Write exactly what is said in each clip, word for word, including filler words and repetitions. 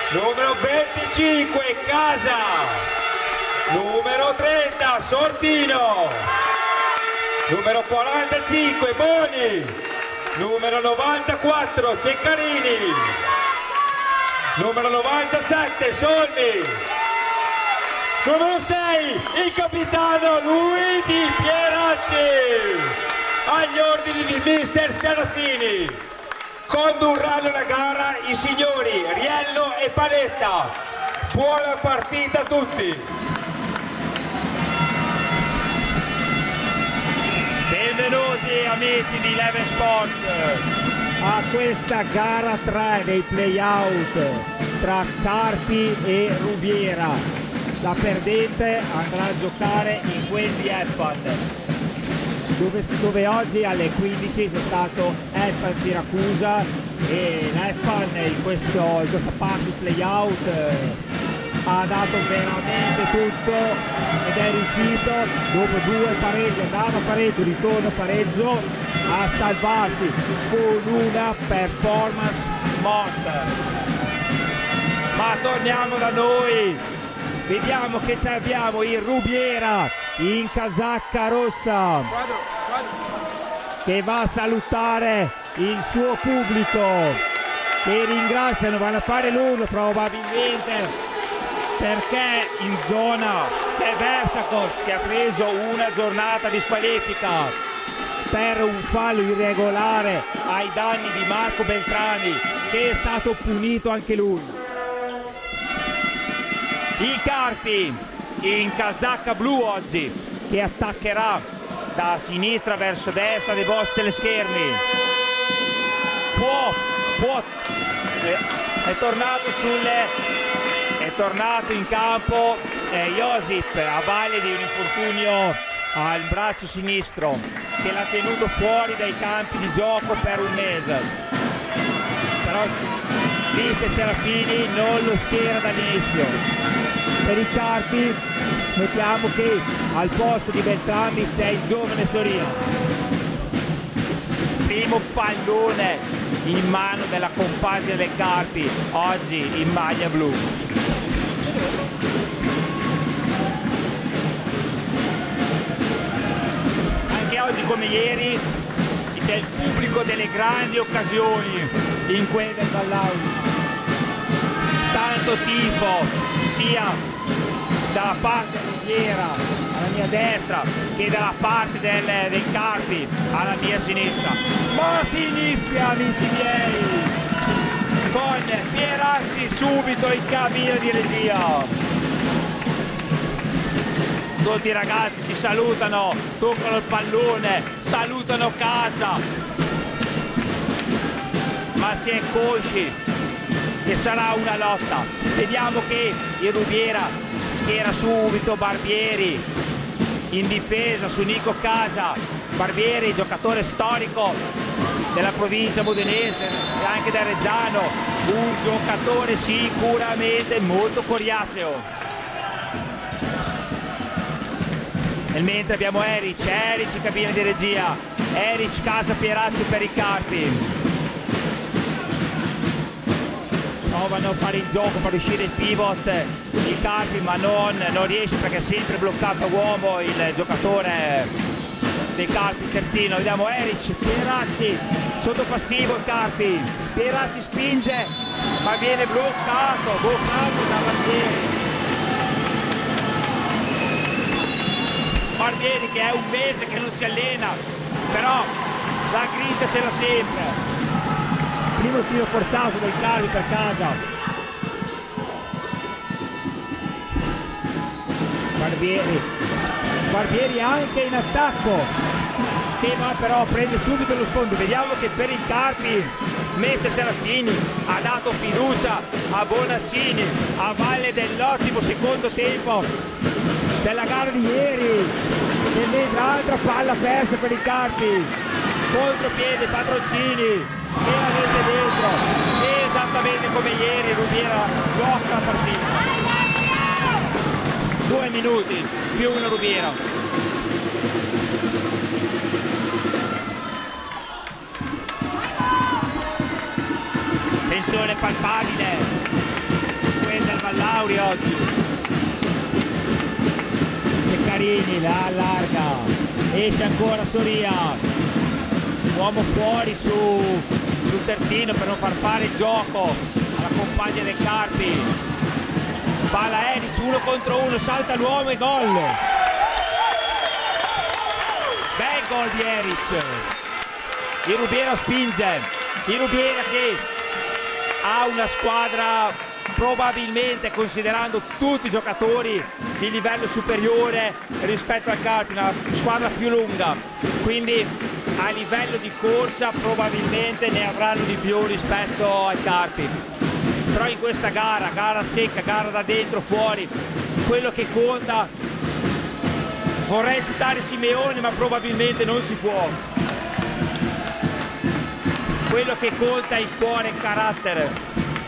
numero venticinque Casa, numero trenta Sortino, numero quarantacinque Boni, numero novantaquattro Ceccarini, numero novantasette Solmi, numero sei il capitano Luigi Pieracci. Agli ordini di mister Serafini condurranno la gara i signori Riello e Panetta. Buona partita a tutti. Benvenuti amici di Eleven Sports a questa gara tre dei playout tra Carpi e Rubiera. La perdente andrà a giocare in quel di Eppan, Dove, dove oggi alle quindici c'è stato Eppan Siracusa e l'Eppan in, questo, in questa parte playout eh, ha dato veramente tutto ed è riuscito dopo due pareggi, andata a pareggio, ritorno a pareggio, a salvarsi con una performance monster. Ma torniamo da noi, vediamo che abbiamo il Rubiera in casacca rossa che va a salutare il suo pubblico, che ringraziano, vanno a fare l'urlo probabilmente perché in zona c'è Versacos che ha preso una giornata di squalifica per un fallo irregolare ai danni di Marco Beltrami, che è stato punito anche lui. Il Carpi in casacca blu oggi, che attaccherà da sinistra verso destra dei vostri teleschermi. Può, può, è tornato sulle, è tornato in campo eh, Josip a valle di un infortunio al braccio sinistro che l'ha tenuto fuori dai campi di gioco per un mese. Però mister Serafini non lo schiera dall'inizio. Per i Carpi notiamo che al posto di Beltrami c'è il giovane Sorino. Primo pallone in mano della compagna del Carpi, oggi in maglia blu. Anche oggi come ieri c'è il pubblico delle grandi occasioni in quelle del Vallauri. Tanto tifo sia dalla parte Rubiera alla mia destra che dalla parte del, del Carpi alla mia sinistra. Ma si inizia, amici miei, con Pieracci subito in cabina di regia. Tutti i ragazzi si salutano, toccano il pallone, salutano casa, ma si è consci che sarà una lotta. Vediamo che il Rubiera schiera subito Barbieri in difesa su Nico Casa. Barbieri, giocatore storico della provincia modenese e anche del Reggiano, un giocatore sicuramente molto coriaceo. Nel mentre abbiamo Eric, Eric in cabina di regia, Eric Casa Pieracci per i Carpi. Provano a fare il gioco, per uscire il pivot il Carpi, ma non, non riesce perché è sempre bloccato a uomo il giocatore dei Carpi, terzino. Vediamo Eric, Pieracci sotto passivo il Carpi, Pieracci spinge ma viene bloccato, bloccato da Barbieri. Barbieri che è un mese che non si allena, però la grinta ce l'ha sempre. Primo tiro forzato del Carpi per Casa. Barbieri, Barbieri anche in attacco, che va però prende subito lo sfondo. Vediamo che per il Carpi mister Serafini ha dato fiducia a Bonaccini a valle dell'ottimo secondo tempo della gara di ieri. E mentre altra palla persa per il Carpi, contropiede Padroncini che la mette dentro, esattamente come ieri Rubiera blocca la partita. Due minuti più una Rubiera. Tensione palpabile Mauri oggi. Ceccarini la allarga, esce ancora Soria, uomo fuori su, sul terzino per non far fare il gioco alla compagna del Carpi. Palla Eric, uno contro uno, salta l'uomo e gol. Bel gol di Eric. Il Rubiera spinge, il Rubiera che ha una squadra probabilmente, considerando tutti i giocatori di livello superiore rispetto al Carpi, una squadra più lunga, quindi a livello di corsa probabilmente ne avranno di più rispetto al Carpi. Però in questa gara, gara secca, gara da dentro, fuori, quello che conta, vorrei citare Simeone ma probabilmente non si può, quello che conta è il cuore e il carattere.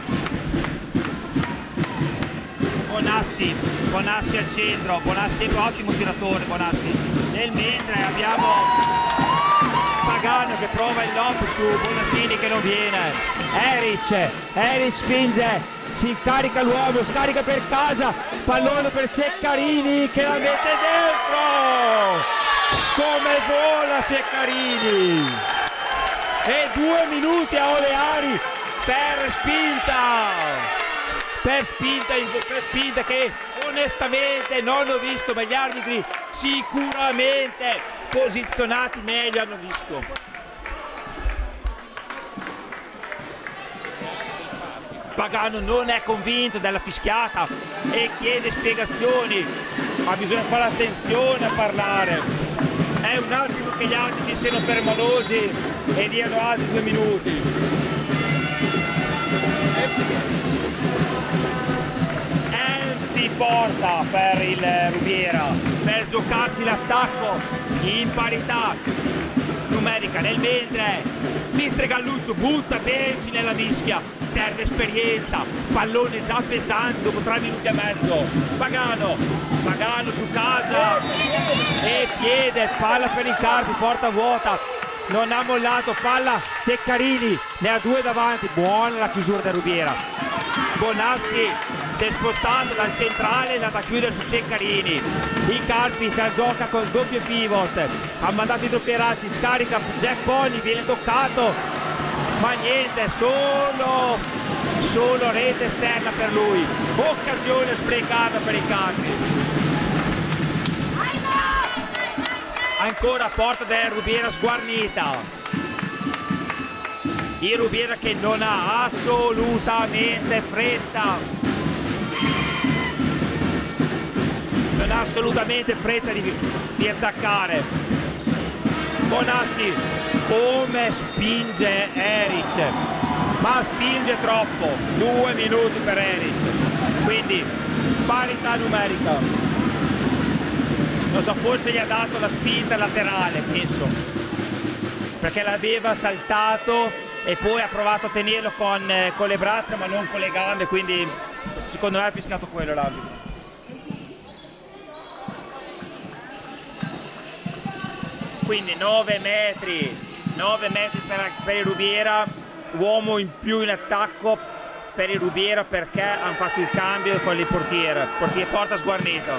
Bonassi, Bonassi al centro, Bonassi è un ottimo tiratore, Bonassi. Nel mentre abbiamo Pagano che prova il lob su Bonaccini che non viene. Eric, Eric spinge, si carica l'uomo, scarica per casa, pallone per Ceccarini che la mette dentro! Come vola Ceccarini! E due minuti a Oleari per spinta! Per spinta, per spinta che onestamente non ho visto, ma gli arbitri sicuramente posizionati meglio hanno visto. Pagano non è convinto della fischiata e chiede spiegazioni, ma bisogna fare attenzione a parlare. È un attimo che gli arbitri siano permalosi e diano altri due minuti. Porta per il Rubiera per giocarsi l'attacco in parità numerica. Nel mentre mister Galluccio butta Benci nella mischia, serve esperienza, pallone già pesante dopo tre minuti e mezzo. Pagano, Pagano su casa e piede, palla per il Carpi, porta vuota, non ha mollato, palla Ceccarini, ne ha due davanti, buona la chiusura del Rubiera. Bonassi si è spostato dal centrale e è andato a chiudere su Ceccarini. Il Carpi se la gioca col doppio pivot, ha mandato i doppieracci, scarica Jack Boni, viene toccato, ma niente, solo, solo rete esterna per lui. Occasione sprecata per il Carpi. Ancora porta del Rubiera sguarnita. Il Rubiera che non ha assolutamente fretta. Non ha assolutamente fretta di, di attaccare. Bonassi come spinge Eric, ma spinge troppo. Due minuti per Eric, quindi parità numerica. Non so, forse gli ha dato la spinta laterale, penso, perché l'aveva saltato e poi ha provato a tenerlo con, eh, con le braccia ma non con le gambe, quindi secondo me ha fischiato quello l'arbitro. Quindi nove metri, nove metri per, per il Rubiera, uomo in più in attacco per il Rubiera perché hanno fatto il cambio con il portiere, portiere porta sguarnito.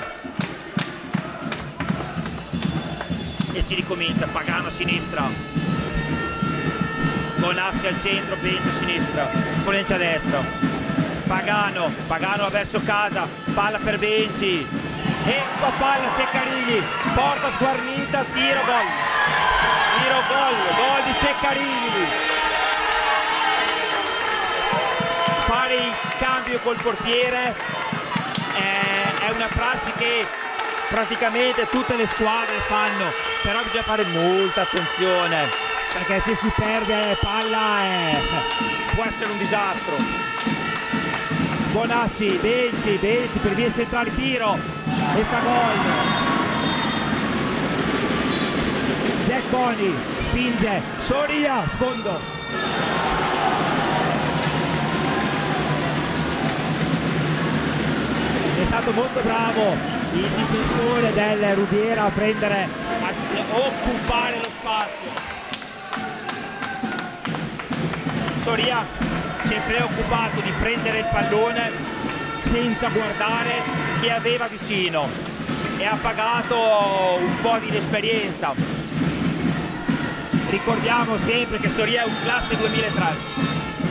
E si ricomincia, Pagano a sinistra, Bonassi al centro, Benci a sinistra, Bonenci a destra. Pagano, Pagano verso casa, palla per Benci. E la palla Ceccarini, porta sguarnita, tiro, gol, tiro, gol, gol di Ceccarini. Fare il cambio col portiere è, è una prassi che praticamente tutte le squadre fanno, però bisogna fare molta attenzione perché se si perde palla è, può essere un disastro. Bonassi, Benci, Benci per via centrale, tiro e fa gol. Jack Boni spinge, Soria, sfondo. È stato molto bravo il difensore del Rubiera a prendere, a occupare lo spazio. Soria si è preoccupato di prendere il pallone senza guardare chi aveva vicino e ha pagato un po' di inesperienza. Ricordiamo sempre che Soria è un classe duemilatré.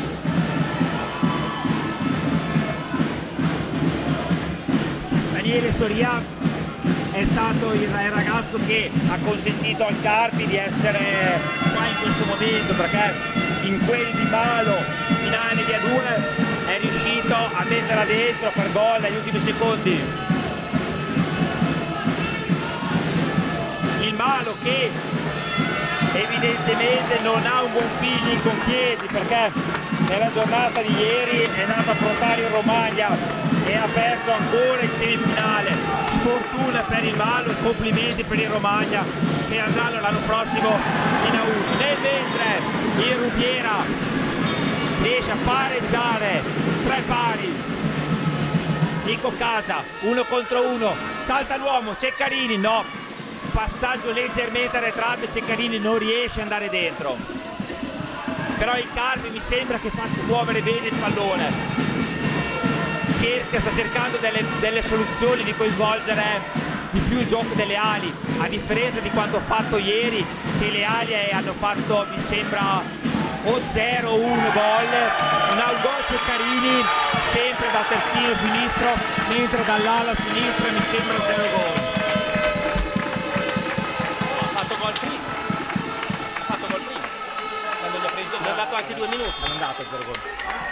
Daniele Soria è stato il ragazzo che ha consentito al Carpi di essere qua in questo momento, perché in quelli di Malo, finale di A due, è riuscito a metterla dentro, a far gol negli ultimi secondi. Il Malo che evidentemente non ha un buon feeling con Chieti, perché nella giornata di ieri è andato a affrontare il Romagna e ha perso ancora in semifinale. Sfortuna per il Malo e complimenti per il Romagna che andranno l'anno prossimo in A uno. Nel mentre il Rubiera riesce a pareggiare tre pari. Nico Casa, uno contro uno, salta l'uomo, Ceccarini no, passaggio leggermente arretrato e Ceccarini non riesce ad andare dentro. Però il Carpi mi sembra che faccia muovere bene il pallone. Cerca, sta cercando delle, delle soluzioni di coinvolgere di più il gioco delle ali, a differenza di quanto fatto ieri, che le ali hanno fatto, mi sembra, o zero o uno gol. Un gol Ceccarini sempre da terzino sinistro, mentre dall'ala sinistra mi sembra zero gol. No, ha fatto gol prima. Ha fatto gol prima. Quando gli ha preso, gli ha dato anche due minuti, non è andato zero gol.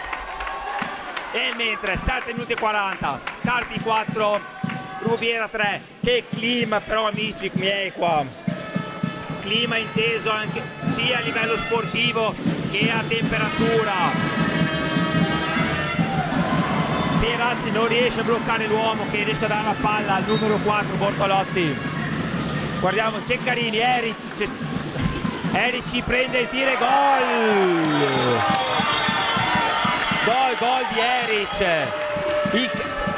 E mentre sette minuti e quaranta, Carpi quattro, Rubiera tre. Che clima però, amici miei, qua. Clima inteso anche sia a livello sportivo che a temperatura. Pieracci non riesce a bloccare l'uomo che riesce a dare la palla al numero quattro Bortolotti. Guardiamo Ceccarini, Eric, Eric si prende il tiro e gol! Gol, gol di Eric. Il...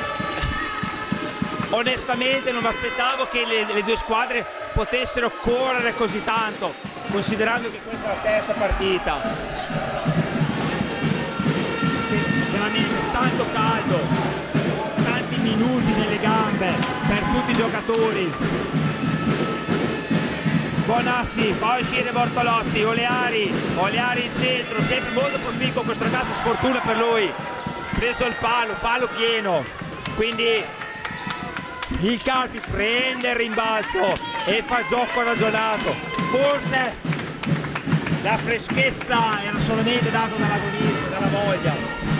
Onestamente non mi aspettavo che le, le due squadre potessero correre così tanto, considerando che questa è la terza partita. Veramente tanto caldo, tanti minuti nelle gambe per tutti i giocatori. Bonassi, fa uscire Bortolotti, Oleari, Oleari in centro, sempre molto proficuo questo ragazzo, sfortuna per lui. Preso il palo, palo pieno, quindi il Carpi prende il rimbalzo e fa gioco ragionato. Forse la freschezza era solamente data dall'agonismo, dalla voglia.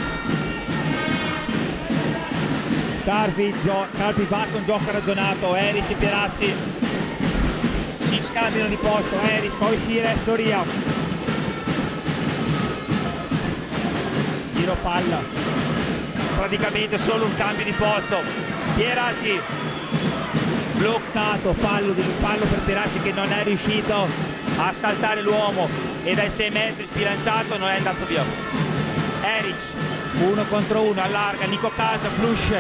Carpi, Carpi va con gioco ragionato, Eric e Pieracci si scambiano di posto, Eric fa uscire Soria. Giro palla, praticamente solo un cambio di posto. Pieracci bloccato, fallo, di, fallo per Pieracci che non è riuscito a saltare l'uomo e dai sei metri sbilanciato non è andato via. Eric, uno contro uno, allarga, Nico Casa, flush.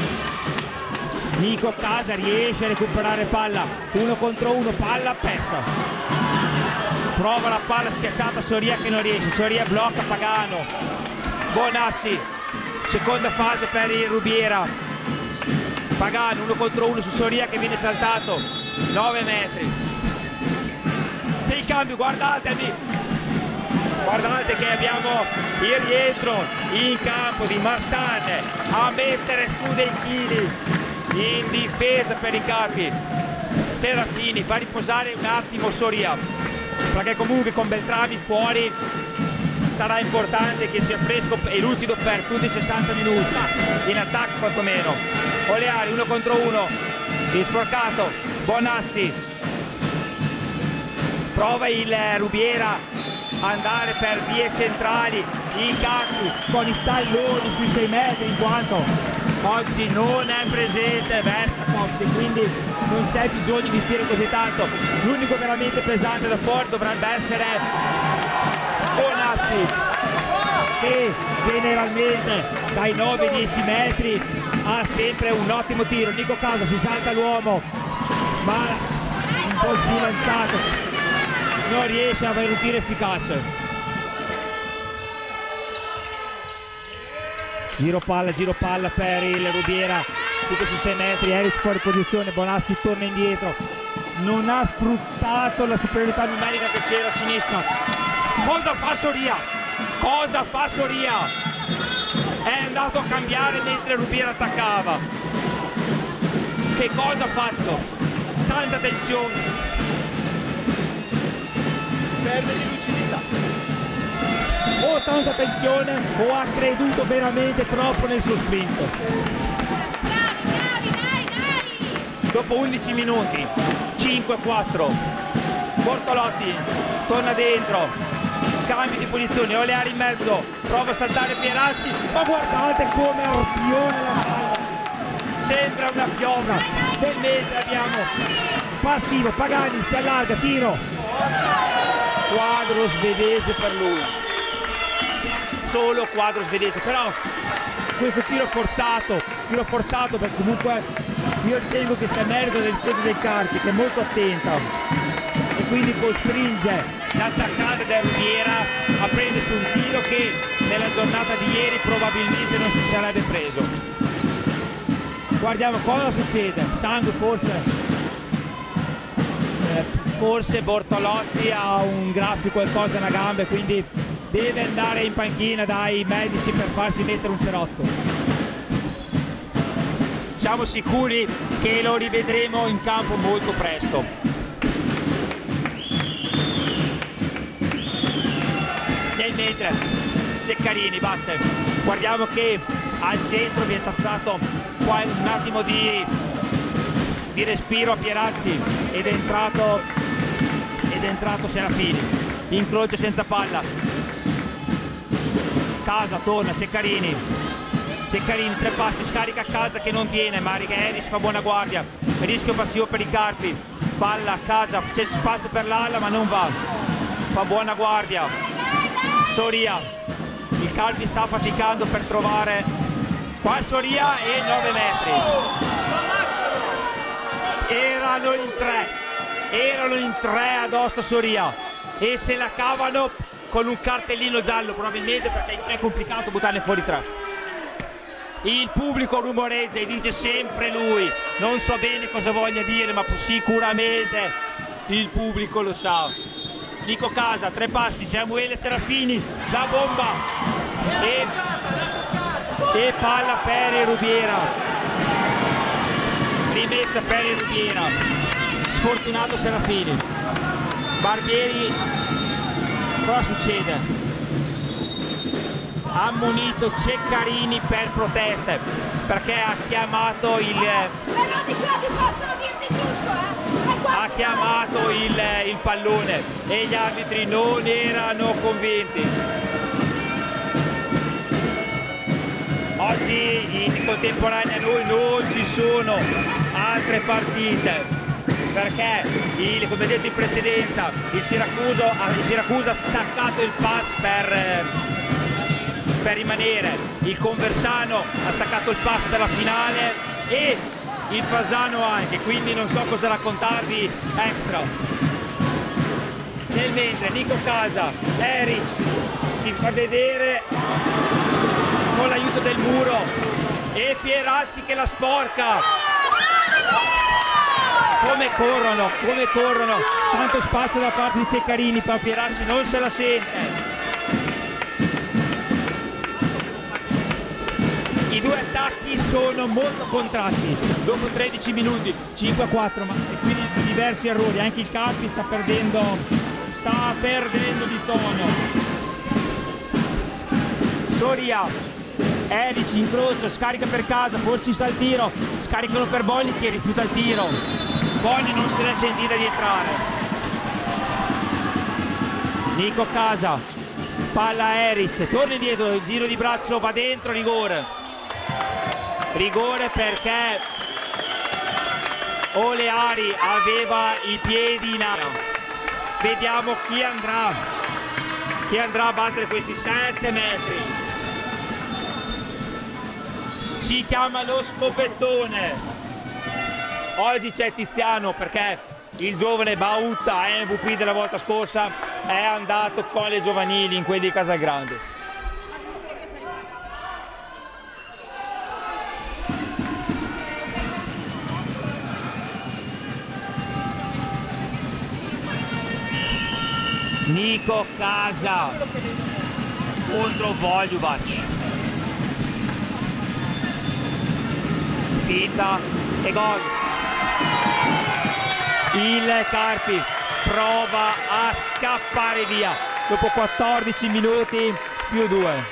Nico Casa riesce a recuperare palla, uno contro uno, palla persa. Prova la palla schiacciata, Soria che non riesce, Soria blocca Pagano. Bonassi, seconda fase per il Rubiera. Pagano, uno contro uno su Soria che viene saltato, nove metri. C'è il cambio, guardatemi, guardate che abbiamo il rientro in campo di Marsan a mettere su dei chili in difesa per i Carpi. Serafini fa riposare un attimo Soria, perché comunque con Beltrami fuori sarà importante che sia fresco e lucido per tutti i sessanta minuti, in attacco quantomeno. Oleari, uno contro uno, sporcato, Bonassi, prova il Rubiera a andare per vie centrali, i Carpi con i talloni sui sei metri, in quanto oggi non è presente Versacox, quindi non c'è bisogno di uscire così tanto. L'unico veramente pesante da fuori dovrebbe essere Bonassi, che generalmente dai nove dieci metri ha sempre un ottimo tiro. Nico Casa si salta l'uomo ma un po' sbilanciato, non riesce a avere un tiro efficace. Giro palla, giro palla per il Rubiera, tutto su sei metri, Eric fuori posizione, Bonassi torna indietro, non ha sfruttato la superiorità numerica che c'era a sinistra. Cosa fa Soria? Cosa fa Soria? È andato a cambiare mentre Rubiera attaccava. Che cosa ha fatto? Tanta tensione. Perde di lucidità. O tanta tensione o ha creduto veramente troppo nel suo sprint. Dopo undici minuti, cinque quattro, Bortolotti torna dentro, cambio di posizione, Oleari in mezzo, prova a saltare Pieracci, ma guardate come arpiona la palla, sembra una piovra. Nel mentre abbiamo passivo, Pagani si allarga, tiro, quadro svedese per lui, solo quadro svedese, però questo tiro forzato, tiro forzato perché comunque io ritengo che sia merito del difesa del Carpi, che è molto attenta e quindi costringe l'attaccante del Rubiera a prendersi un tiro che nella giornata di ieri probabilmente non si sarebbe preso. Guardiamo cosa succede, sangue forse, eh, forse Bortolotti ha un graffio qualcosa nella gamba e quindi deve andare in panchina dai medici per farsi mettere un cerotto. Siamo sicuri che lo rivedremo in campo molto presto. Nel mentre Ceccarini batte, guardiamo che al centro vi è stato dato un attimo di, di respiro a Pieracci ed è entrato, ed è entrato Serafini, incrocio senza palla, Casa torna, Ceccarini, Ceccarini, tre passi, scarica a Casa che non tiene, ma Righeris fa buona guardia, rischio passivo per i Carpi, palla a Casa, c'è spazio per l'ala ma non va, fa buona guardia, Soria, il Carpi sta faticando per trovare, qua Soria e nove metri, erano in tre, erano in tre addosso a Soria e se la cavano con un cartellino giallo probabilmente perché è complicato buttarne fuori tre. Il pubblico rumoreggia e dice sempre lui, non so bene cosa voglia dire ma sicuramente il pubblico lo sa. Nico Casa, tre passi, Samuele Serafini, la bomba e, e palla per il Rubiera, rimessa per il Rubiera, sfortunato Serafini, Barbieri, cosa succede? Ha ammonito Ceccarini per proteste perché ha chiamato il ha chiamato il, il pallone e gli arbitri non erano convinti. Oggi in contemporanea a noi non ci sono altre partite perché il, come detto in precedenza il Siracusa, il Siracusa ha staccato il pass per per rimanere, il Conversano ha staccato il pass per la finale e il Fasano anche, quindi non so cosa raccontarvi extra. Nel mentre Nico Casa, Eric si fa vedere con l'aiuto del muro e Pieracci che la sporca. Come corrono, come corrono, tanto spazio da parte di Ceccarini, però Pieracci non se la sente. I due attacchi sono molto contratti, dopo tredici minuti, cinque a quattro, ma quindi diversi errori, anche il Carpi sta perdendo, sta perdendo di tono. Soria, Eric, incrocio, scarica per Casa, forse ci sta il tiro, scaricano per Boni che rifiuta il tiro, Boni non se l'è sentita di entrare. Nico Casa, palla Eric, torna indietro, il giro di braccio va dentro, rigore. Rigore perché Oleari aveva i piedi in aria. Vediamo chi andrà, chi andrà a battere questi sette metri. Si chiama lo scopettone. Oggi c'è Tiziano perché il giovane Bauta, M V P della volta scorsa, è andato con le giovanili in quelli di Casagrande. Nico Casa contro Voljuvac. Finta e gol. Il Carpi prova a scappare via dopo quattordici minuti più due.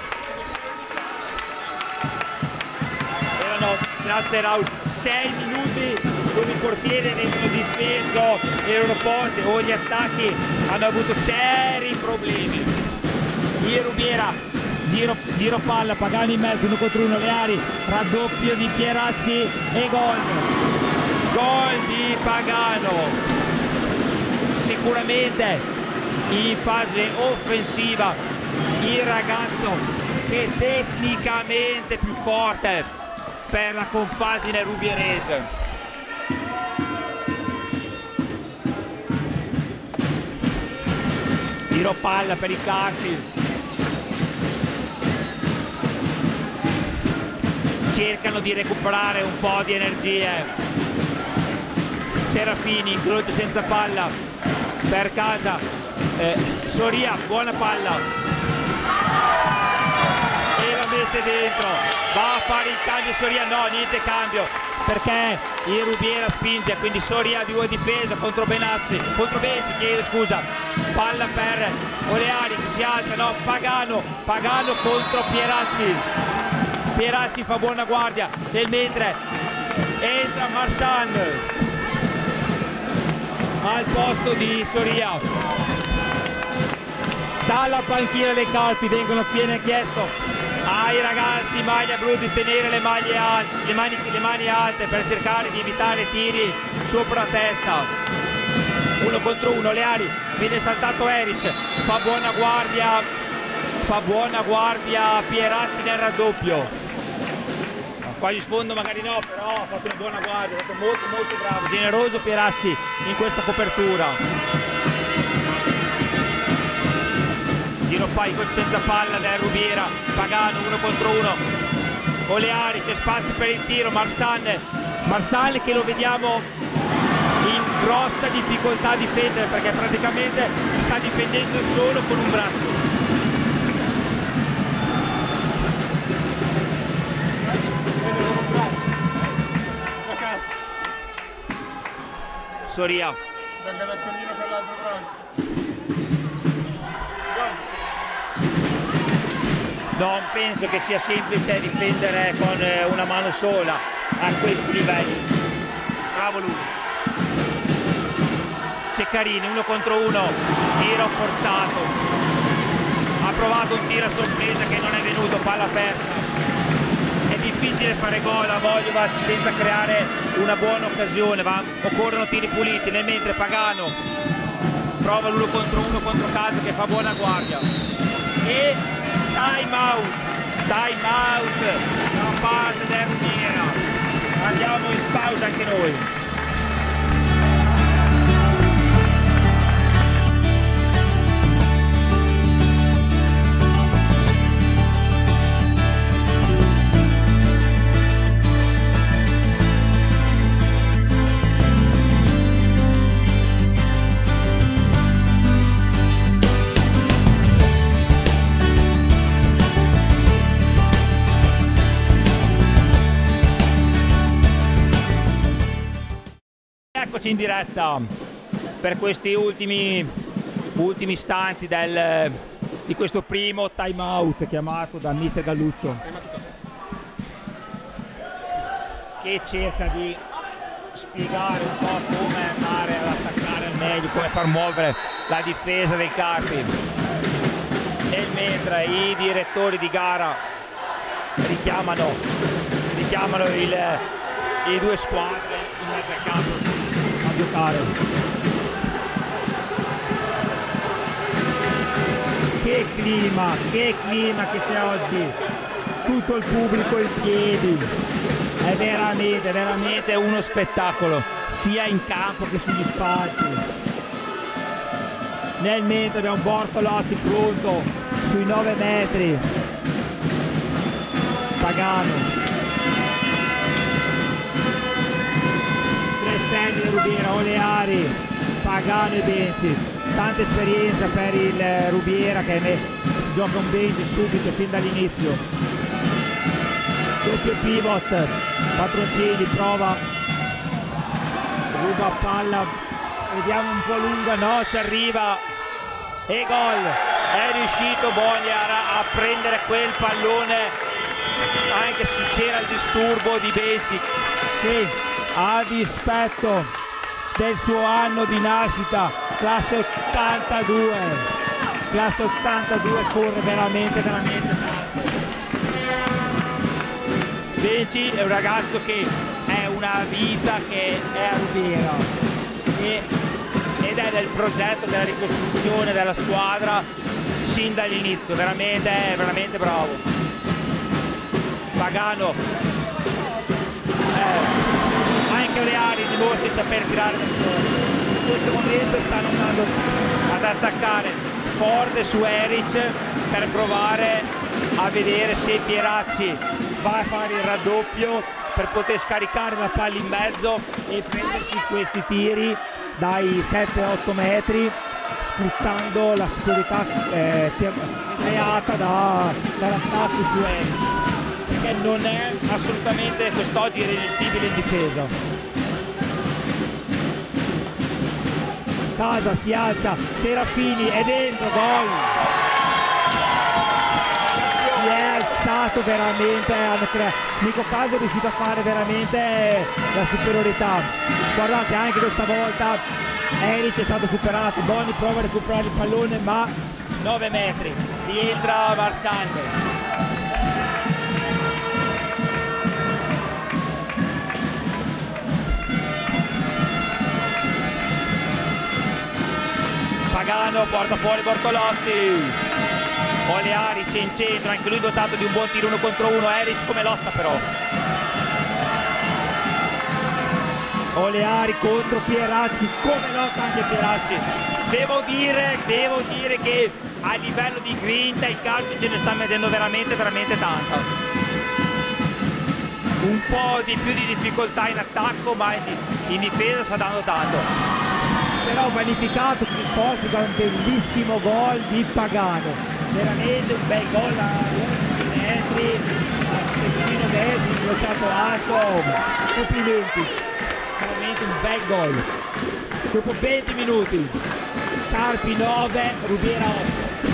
Erano, grazie Raul, sei minuti dove i portieri avevano difeso le loro porte o gli attacchi hanno avuto seri problemi. Il Rubiera, giro, giro palla, Pagano in mezzo, uno contro uno, Leari, raddoppio di Pierazzi e gol. Gol di Pagano. Sicuramente in fase offensiva il ragazzo che è tecnicamente più forte per la compagine rubierese. Tiro palla per i Carpi. Cercano di recuperare un po' di energie. Serafini incrocio senza palla per Casa. eh, Soria, buona palla e la mette dentro. Va a fare il cambio Soria, no, niente cambio perché il Rubiera spinge, quindi Soria di due difesa contro Benazzi, contro Benzi, chiedo scusa. Palla per Oleari che si alza, no, Pagano, Pagano contro Pierazzi. Pierazzi fa buona guardia, nel mentre entra Marsan al posto di Soria. Dalla panchina dei Carpi vengono viene chiesto ai ragazzi maglia blu di tenere le, maglie alte, le, mani, le mani alte per cercare di evitare tiri sopra la testa. Uno contro uno, Leari, viene saltato Eric, fa buona guardia, fa buona guardia Pierazzi nel raddoppio. Quasi sfondo magari no, però ha fatto una buona guardia, è stato molto molto bravo, generoso Pierazzi in questa copertura. Giro poi col senza palla del Rubiera, Pagano uno contro uno, Oleari, c'è spazio per il tiro, Marsan, Marsan che lo vediamo in grossa difficoltà a difendere perché praticamente sta difendendo solo con un braccio. Soria. Non penso che sia semplice difendere con una mano sola a questi livelli. Bravo lui. Ceccarini, uno contro uno, tiro forzato. Ha provato un tiro a sorpresa che non è venuto, palla persa. È difficile fare gol a Voljuvac senza creare una buona occasione, va, occorrono tiri puliti, nel mentre Pagano prova l'uno contro uno contro Casa che fa buona guardia. E time out, time out da parte del Rubiera. Andiamo in pausa anche noi. Eccoci in diretta per questi ultimi, ultimi istanti del, di questo primo time out chiamato da mister Galluccio, che cerca di spiegare un po' come andare ad attaccare al meglio, come far muovere la difesa dei Carpi. Nel mentre i direttori di gara richiamano, richiamano il, le due squadre in mezzo al campo a giocare. Che clima, che clima che c'è oggi, tutto il pubblico in piedi, è veramente, veramente uno spettacolo, sia in campo che sugli spalti. Nel mentre abbiamo Bortolotti pronto sui nove metri, Pagano. Stelle Rubiera, Oleari, Pagano e Benzi. Tanta esperienza per il Rubiera che ne, si gioca un bench subito sin dall'inizio. Doppio pivot, Patroncini prova, ruba palla, vediamo un po' lunga, no, ci arriva e gol. È riuscito Bogliara a prendere quel pallone anche se c'era il disturbo di Benzi che a dispetto del suo anno di nascita, classe ottantadue, classe ottantadue, corre veramente veramente tanto. Benzi è un ragazzo che è una vita che è a Rubiera e, ed è del progetto della ricostruzione della squadra sin dall'inizio, veramente è veramente bravo. Pagano eh, anche Oleari dimostra di saper tirare da fuori. In questo momento stanno andando ad attaccare forte su Eric per provare a vedere se Pieracci va a fare il raddoppio per poter scaricare la palla in mezzo e prendersi questi tiri dai sette otto metri, sfruttando la sicurezza eh, creata da, dall'attacco su Eric, perché non è assolutamente quest'oggi irresistibile in difesa. Casa si alza, Serafini è dentro, gol! Si è alzato veramente, Nico Casa è riuscito a fare veramente la superiorità. Guardate, anche questa volta Eric è stato superato, Boni prova a recuperare il pallone ma nove metri, rientra Varsante. Pagano porta fuori Bortolotti, Oleari c'è in centro, anche lui dotato di un buon tiro uno contro uno. Eric come lotta però, Oleari contro Pieracci, come lotta anche Pieracci. Devo dire, devo dire che a livello di grinta il calcio ce ne sta mettendo veramente veramente tanta, un po' di più di difficoltà in attacco ma in, in difesa sta dando tanto. Però vanificato più forte da un bellissimo gol di Pagano, veramente un bel gol a undici metri, terzino destro, incrociato alto, complimenti, veramente un bel gol. Dopo venti minuti, Carpi nove, Rubiera otto.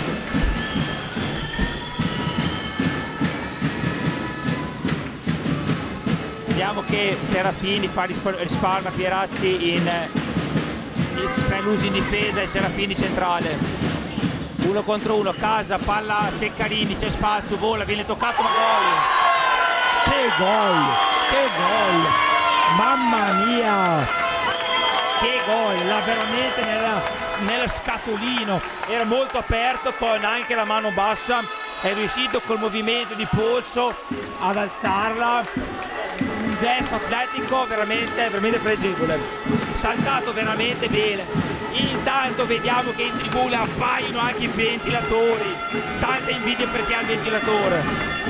Vediamo che Serafini fa risparmia Pieracci in Prelusi in difesa e Serafini centrale, uno contro uno, Casa, palla Ceccarini, c'è spazio, vola, viene toccato ma gol. Che gol, che gol, mamma mia, che gol, la veramente nella, nello scatolino, era molto aperto con anche la mano bassa, è riuscito col movimento di polso ad alzarla, un gesto atletico veramente, veramente pregevole. Saltato veramente bene. Intanto vediamo che in tribuna appaiono anche i ventilatori, tanta invidia perché ha il ventilatore.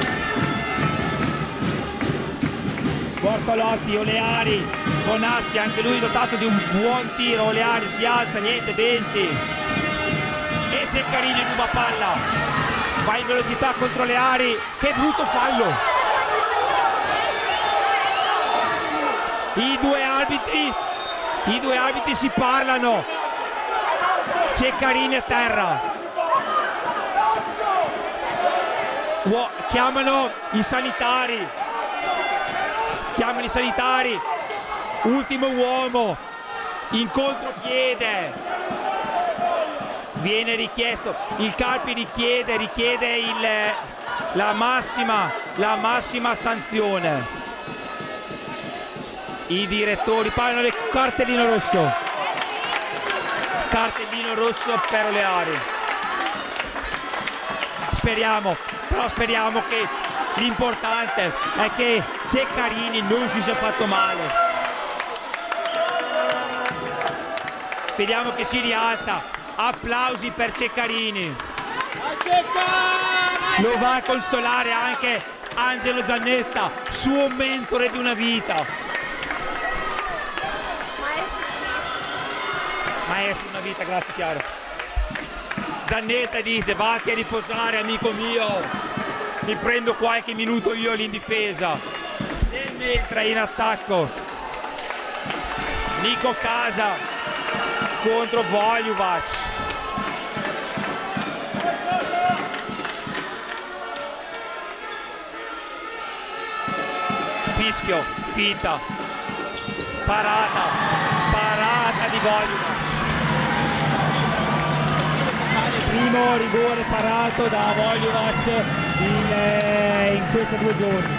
Bortolotti, Oleari, Bonassi, anche lui dotato di un buon tiro. Oleari si alza, niente, Benzi e Ceccarini ruba palla, va in velocità contro Oleari, che brutto fallo. I due arbitri I due arbitri si parlano, Ceccarini a terra, Uo, chiamano i sanitari, chiamano i sanitari, ultimo uomo, in contropiede, viene richiesto, il Carpi richiede, richiede il, la massima, la massima sanzione. I direttori parlano del cartellino rosso, cartellino rosso per Oleari. Speriamo, però speriamo che l'importante è che Ceccarini non si sia fatto male. Speriamo che si rialza, applausi per Ceccarini. Lo va a consolare anche Angelo Giannetta, suo mentore di una vita. Maestro, una vita, grazie Chiaro. Zannetta dice, vatti a riposare amico mio, mi prendo qualche minuto io lì in difesa. Nel mentre in attacco Nico Casa contro Voljuvac. Fischio, finta, parata, parata di Voljuvac. Primo rigore parato da Voljuvac in, eh, in questi due giorni.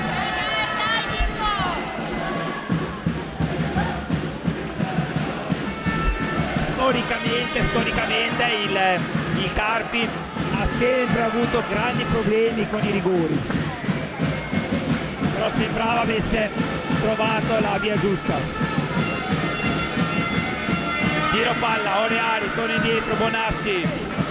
Storicamente, storicamente il, il Carpi ha sempre avuto grandi problemi con i rigori, però sembrava avesse trovato la via giusta. Giro palla, Oleari, torna indietro, Bonassi.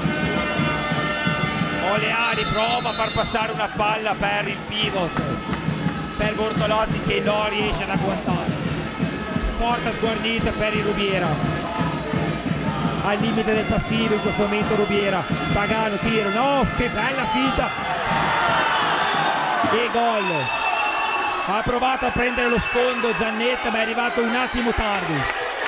Oleari prova a far passare una palla per il pivot, per Bortolotti che non riesce ad agguantare. Porta sguarnita per il Rubiera. Al limite del passivo in questo momento Rubiera. Pagano, tiro, no, che bella finta. E gol. Ha provato a prendere lo sfondo Zannetta ma è arrivato un attimo tardi.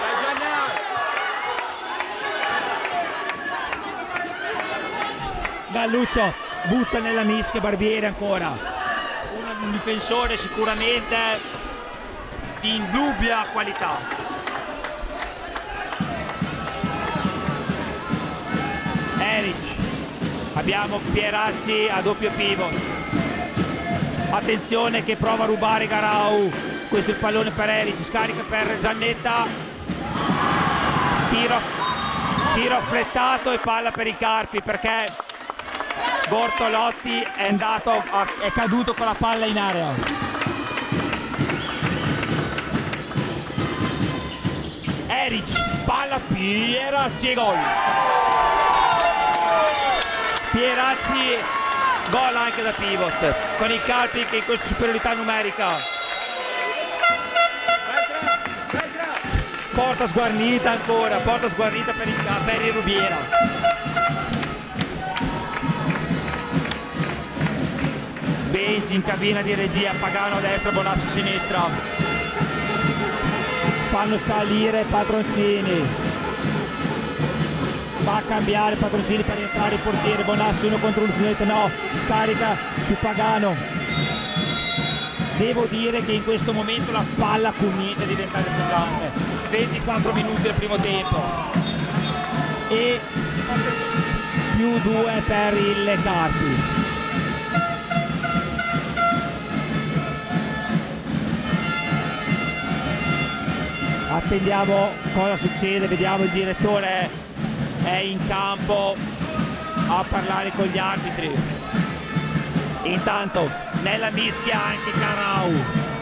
Galluccio butta nella mischia Barbieri ancora. Un difensore sicuramente di indubbia qualità. Eric, abbiamo Pieracci a doppio pivot. Attenzione che prova a rubare Garau. Questo è il pallone per Eric, scarica per Zannetta. Tiro, tiro affrettato e palla per i Carpi perché Bortolotti è andato, è caduto con la palla in area. Eric, palla Pieracci e gol. Pieracci, gol anche da pivot, con i Carpi che in questa superiorità numerica. Porta sguarnita ancora, porta sguarnita per il, per il Rubiera. Benci in cabina di regia, Pagano a destra, Bonassi a sinistra. Fanno salire Patroncini. Va a cambiare Patroncini per rientrare il portiere. Bonassi uno contro uno, no, scarica su Pagano. Devo dire che in questo momento la palla comincia a diventare pesante. ventiquattro minuti del primo tempo e più due per il Carpi. Attendiamo cosa succede, vediamo il direttore è in campo a parlare con gli arbitri. Intanto nella mischia anche Garau.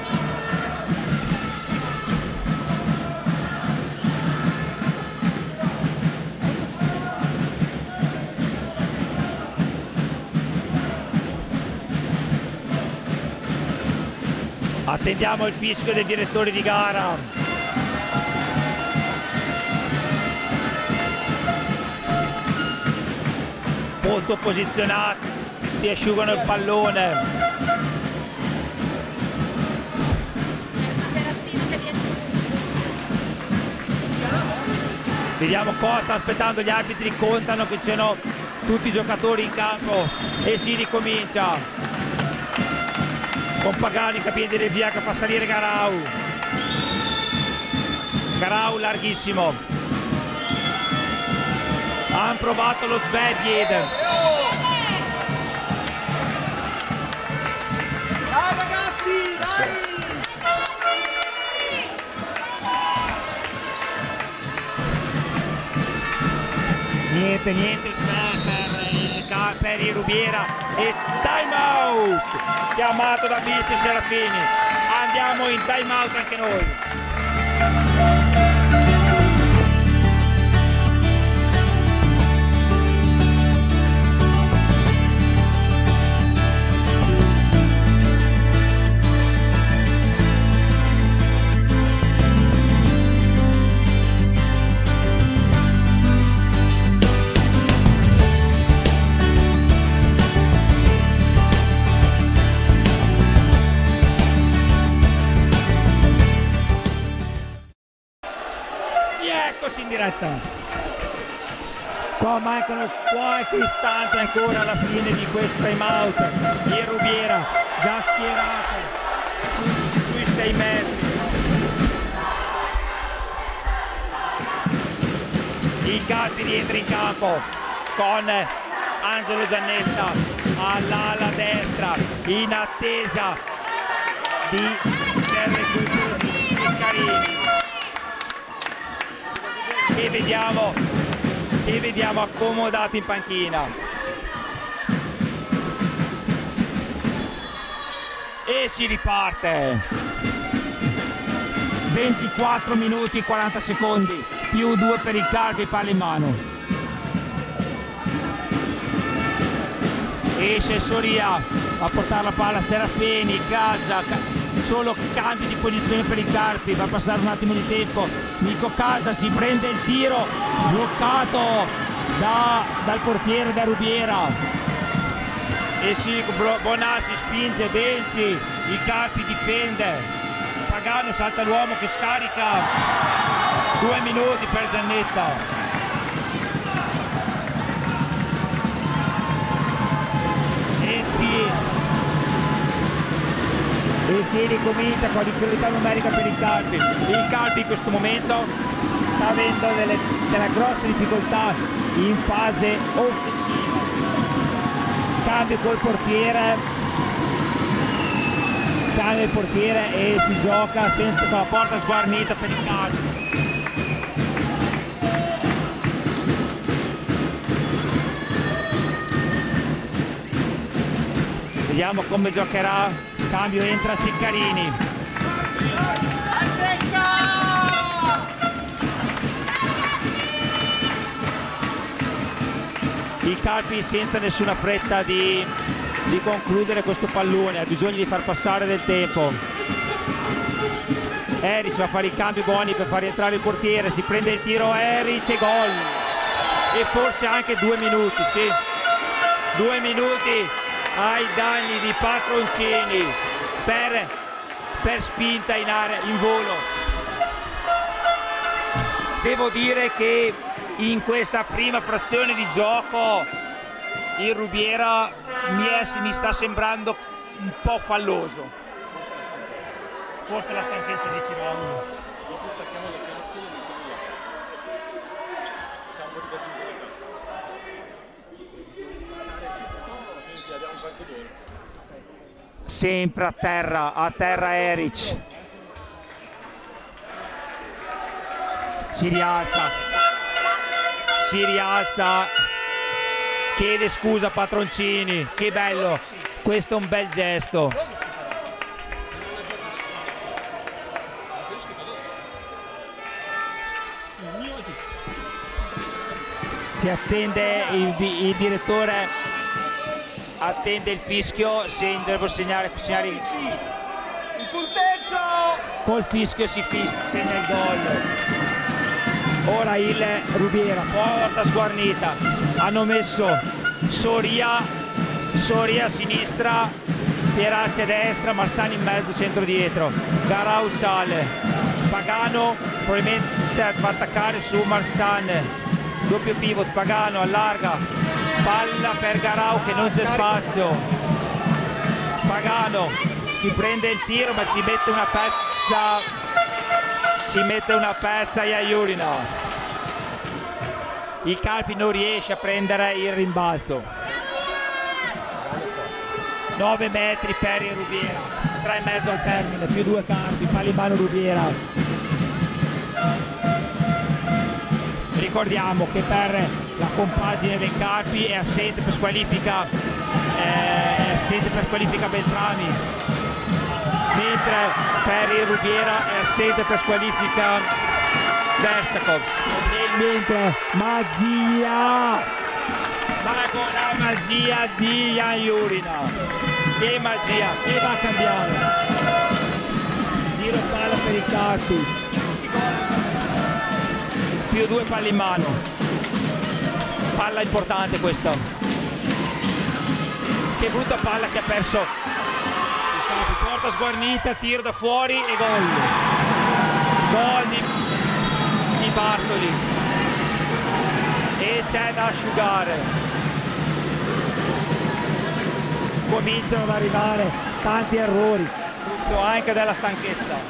Attendiamo il fischio del direttore di gara. Molto posizionati, ti asciugano il pallone. Vediamo cosa sta aspettando gli arbitri, contano che c'erano tutti i giocatori in campo e si ricomincia. Con Pagano in cabina di regia che fa salire Garau. Garau larghissimo. Hanno provato lo Svedjed. Dai ragazzi, dai! Niente, niente per il, per il Rubiera e time out chiamato da Mister Serafini. Andiamo in time out anche noi. diretta. Qua mancano qualche istante ancora alla fine di questo time out. Il Rubiera già schierato su, sui sei metri. Il Carpi rientra in campo con Angelo Giannetta all'ala destra in attesa di del recupero di Ceccarini, che vediamo, che vediamo accomodato in panchina. E si riparte. ventiquattro minuti e quaranta secondi, più due per il Carpi, palla in mano. Esce Soria a portare la palla a Serafini, Casa, solo cambi di posizione per i Carpi, va a passare un attimo di tempo. Nico Casa si prende il tiro, bloccato da, dal portiere, da Rubiera. E sì, Bonassi spinge, Benci, il Carpi difende, Pagano salta l'uomo che scarica, due minuti per Giannetta. E si, e si ricomincia con l'inferiorità numerica per il Carpi. Il Carpi in questo momento sta avendo delle, delle grosse difficoltà in fase offensiva. Cambio col portiere, cambia il portiere e si gioca senza, con la porta sguarnita per il Carpi. Vediamo come giocherà. Cambio, entra Ceccarini. Il Carpi senza nessuna fretta di, di concludere questo pallone, ha bisogno di far passare del tempo. Eric va a fare i cambi buoni per far rientrare il portiere, si prende il tiro Eric e gol. E forse anche due minuti, sì. Due minuti ai danni di Patroncini per, per spinta in area, in volo. Devo dire che in questa prima frazione di gioco il Rubiera mi, è, mi sta sembrando un po' falloso. Forse la stanchezza di Cirone. Sempre a terra, a terra Eric. Si rialza, si rialza, chiede scusa a Patroncini, che bello, questo è un bel gesto. Si attende il, il direttore. Attende il fischio, se dovrebbero segnare, segnare il... il punteggio! Col fischio si segna il gol. Ora il Rubiera, porta sguarnita. Hanno messo Soria, Soria a sinistra, Pieracci a destra, Marsani in mezzo, centro dietro. Garau sale, Pagano probabilmente va a attaccare su Marsan. Doppio pivot, Pagano allarga. Palla per Garau che non c'è spazio. Pagano si prende il tiro ma ci mette una pezza, ci mette una pezza Iaiurina. Il Carpi non riesce a prendere il rimbalzo. nove metri per il Rubiera, tre e mezzo al termine, più due Carpi, palla in mano Rubiera. Ricordiamo che per la compagine del Carpi è assente per squalifica, eh, è assente per squalifica Beltrami, mentre per il Rubiera è assente per squalifica Versakov. Mentre magia, ma con la magia di Iaiurina, che magia, e va a cambiare. Giro palla per il Carpi. Più due palle in mano, palla importante questa, che brutta palla che ha perso il Carpi. Porta sguarnita, tiro da fuori e gol, gol di, di Bartoli. e c'è da asciugare. Cominciano ad arrivare tanti errori, frutto anche della stanchezza.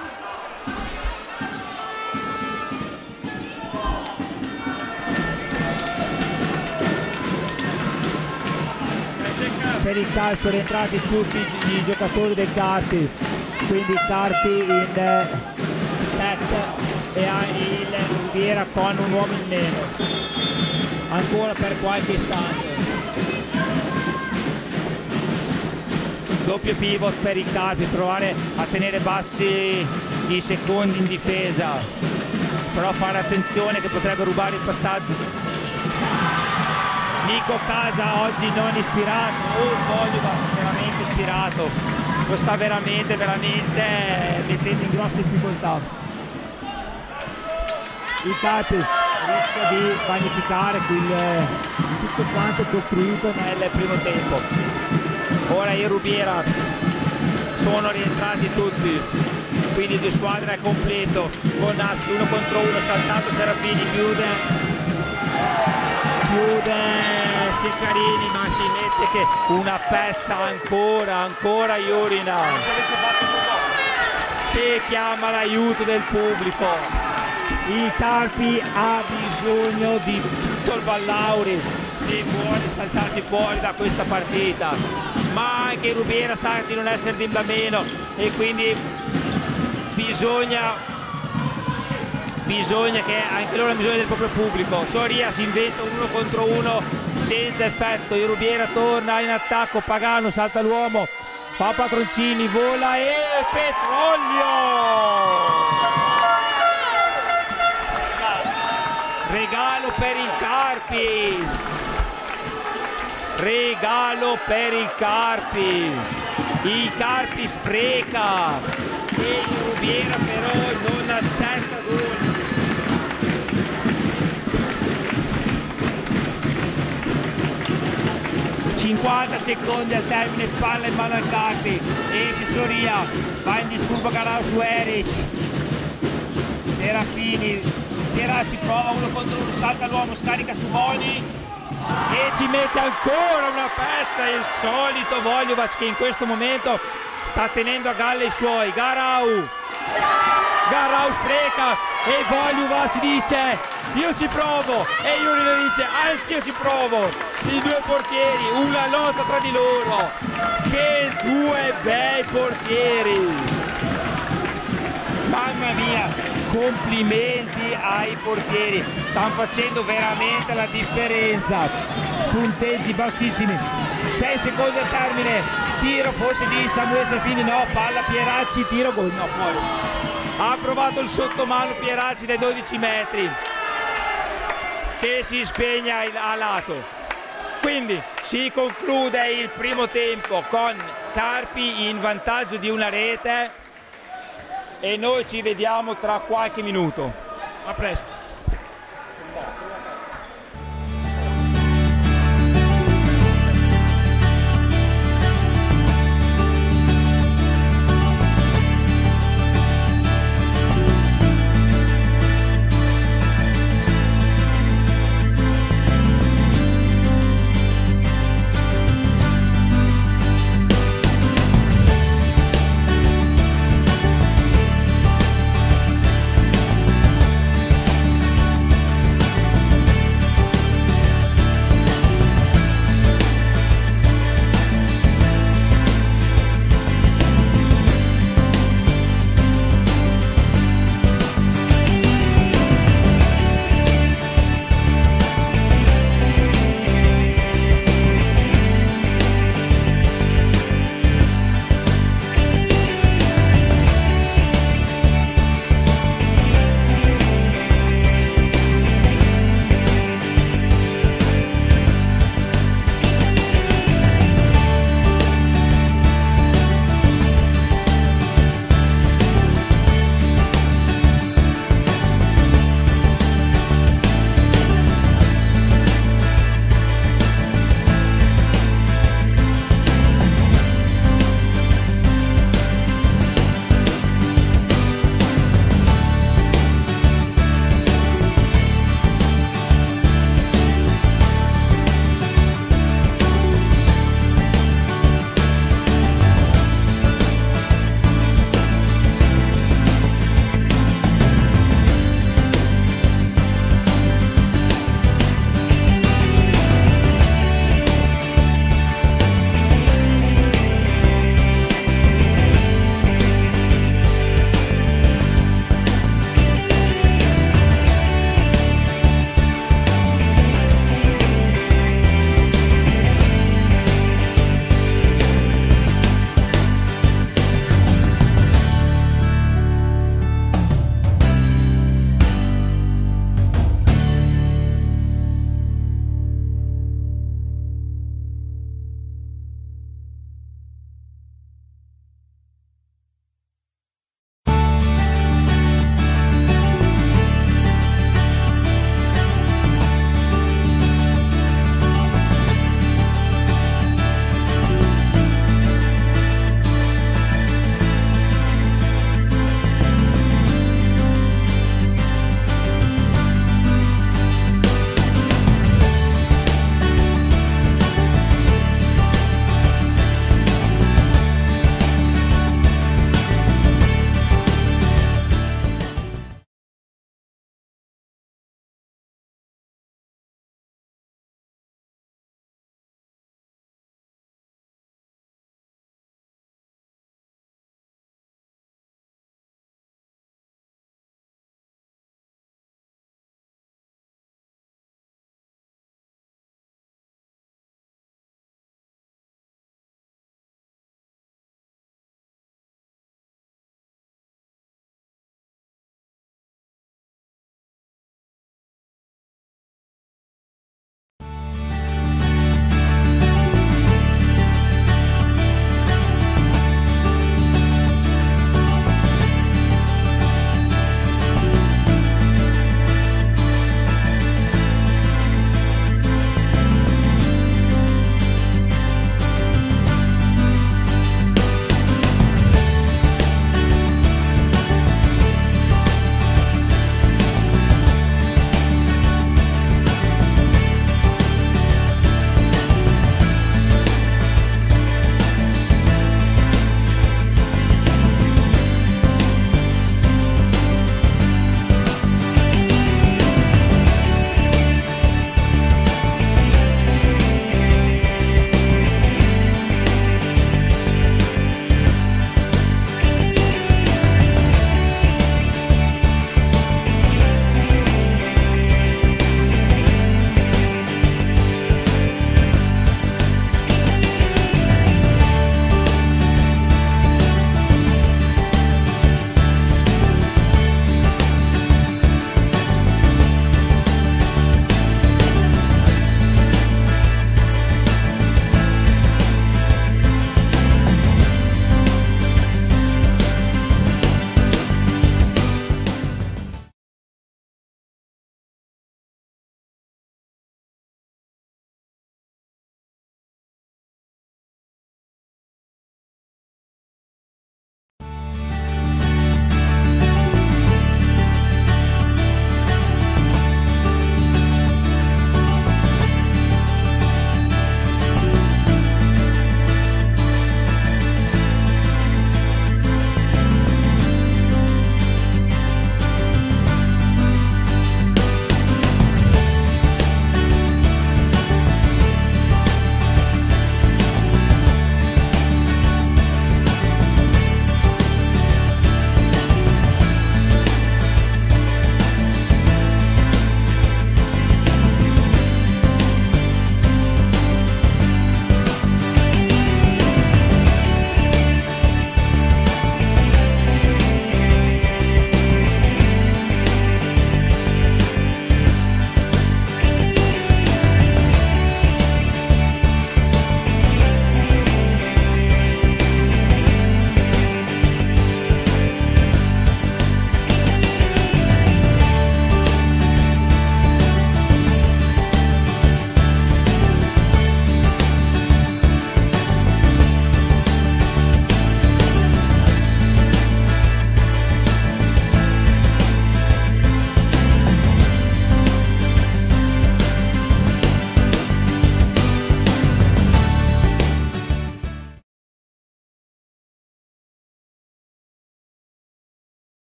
Per il calcio rientrati tutti i giocatori dei Carpi, quindi Carpi in set e il Rubiera con un uomo in meno, ancora per qualche istante. Doppio pivot per i Carpi, provare a tenere bassi i secondi in difesa, però fare attenzione che potrebbe rubare il passaggio. Nico Casa oggi non ispirato, oh Voljovac veramente ispirato, lo sta veramente, veramente mettendo in grosse difficoltà. Il Carpi rischia di vanificare quel, tutto quanto costruito nel primo tempo. Ora il Rubiera, sono rientrati tutti, quindi il due squadre è completo, con Nassi uno contro uno, saltato Serafini, chiude. Chiude Ceccarini, ma ci mette che una pezza ancora, ancora Iurina che chiama l'aiuto del pubblico. Il Carpi ha bisogno di tutto il Vallauri se vuole saltarci fuori da questa partita, ma anche Rubiera sa di non essere di da meno e quindi bisogna bisogna che anche loro hanno bisogno del proprio pubblico. Soria si inventa un uno contro uno senza effetto, il Rubiera torna in attacco, Pagano salta l'uomo, fa Patroncini, vola e Petrolio! Regalo per il Carpi! Regalo per il Carpi! Il Carpi spreca e il Rubiera però non accetta gol. cinquanta secondi al termine, palla in mano al Carpi, esce Soria, va in disturbo Garau su Eric, Serafini, Pieracci prova uno contro uno, salta l'uomo, scarica su Boni e ci mette ancora una pezza, il solito Voljovac che in questo momento sta tenendo a galla i suoi. Garau Garau spreca e Voljovac dice io ci provo e Iurina dice anch'io ci provo. I due portieri, una lotta tra di loro, che due bei portieri, mamma mia, complimenti ai portieri, stanno facendo veramente la differenza. Punteggi bassissimi, sei secondi al termine, tiro forse di Samuele Serafini, no, palla Pieracci, tiro gol, no, fuori. Ha provato il sottomano Pieracci dai dodici metri che si spegne a lato. Quindi si conclude il primo tempo con Carpi in vantaggio di una rete e noi ci vediamo tra qualche minuto. A presto.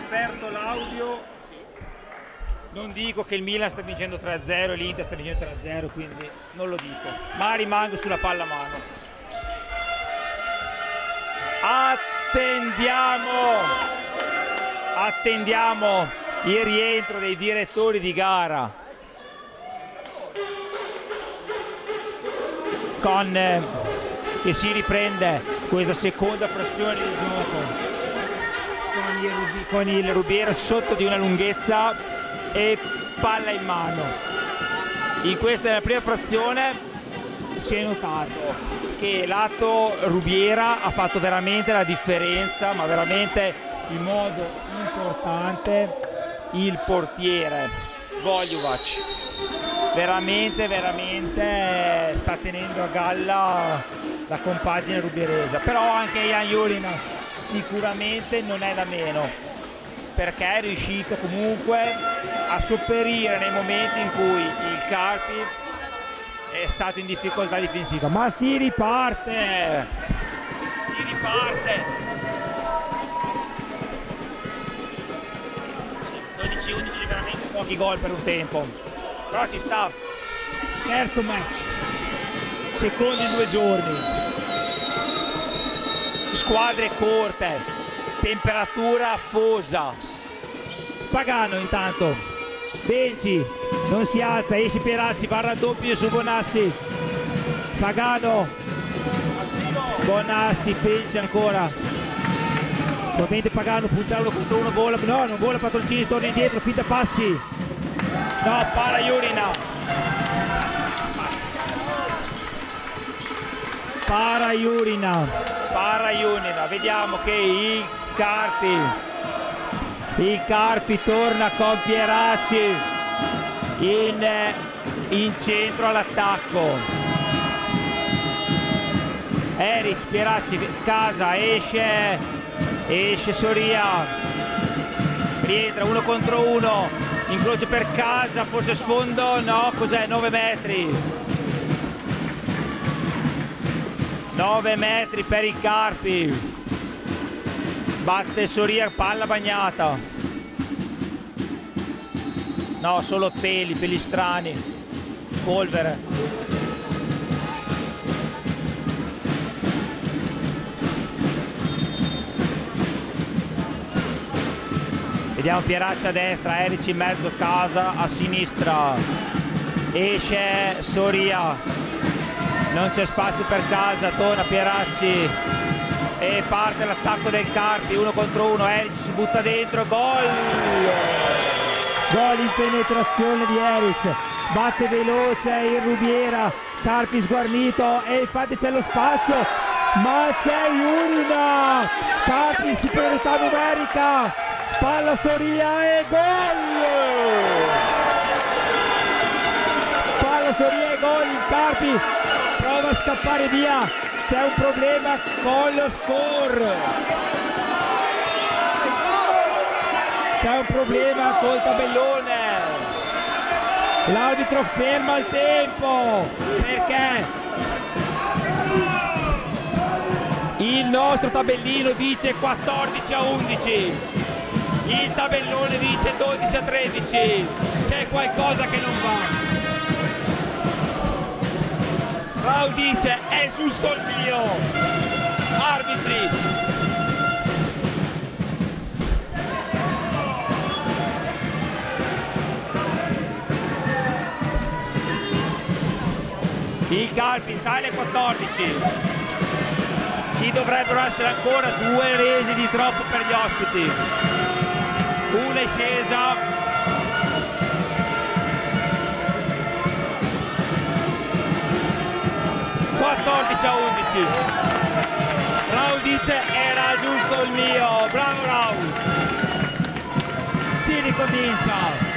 aperto l'audio, non dico che il Milan sta vincendo tre a zero e l'Inter sta vincendo tre a zero, quindi non lo dico, ma rimango sulla palla a mano. Attendiamo, attendiamo il rientro dei direttori di gara con eh, che si riprende questa seconda frazione di gioco con il, con il Rubiera sotto di una lunghezza e palla in mano. In questa nella prima frazione si è notato che lato Rubiera ha fatto veramente la differenza, ma veramente in modo importante, il portiere Goljuvac veramente veramente sta tenendo a galla la compagine rubieresa, però anche Jan Julina sicuramente non è da meno, perché è riuscito comunque a sopperire nei momenti in cui il Carpi è stato in difficoltà difensiva. Ma si riparte, si riparte. dodici undici veramente pochi gol per un tempo, però ci sta. Terzo match, secondo in due giorni, squadre corte, temperatura afosa. Pagano intanto, Benci non si alza, esce Pieracci, va al raddoppio su Bonassi. Pagano, Bonassi, Benci ancora. Probabilmente Pagano punta uno contro uno, vola, no, non vola Patroncini, torna indietro, finta passi. No, para Julina. Para Julina, para Julina, vediamo che il Carpi, il Carpi torna con Pieracci in, in centro all'attacco. Eric, Pieracci, casa, esce, esce Soria, rientra uno contro uno, incrocio per casa, forse sfondo, no, cos'è, nove metri. nove metri per il Carpi, batte Soria, palla bagnata, no, solo peli, peli strani, polvere. Vediamo Pieracci a destra, Erici in mezzo, casa a sinistra, esce Soria. Non c'è spazio per casa, torna Pieracci e parte l'attacco del Carpi, uno contro uno, Eric si butta dentro, gol! Gol in penetrazione di Eric, batte veloce il Rubiera, Carpi sguarnito e infatti c'è lo spazio, ma c'è Julina, Carpi in superiorità numerica, palla Soria e gol! Palla Soria e gol, il Carpi prova a scappare via, c'è un problema con lo score, c'è un problema col tabellone, l'arbitro ferma il tempo perché il nostro tabellino dice quattordici a undici, il tabellone dice dodici a tredici, c'è qualcosa che non va. Raul dice è giusto il mio, arbitri, il Carpi sale quattordici, ci dovrebbero essere ancora due resi di troppo per gli ospiti, una è scesa, quattordici a undici. Raul dice era giusto il mio, bravo Raul. Si ricomincia.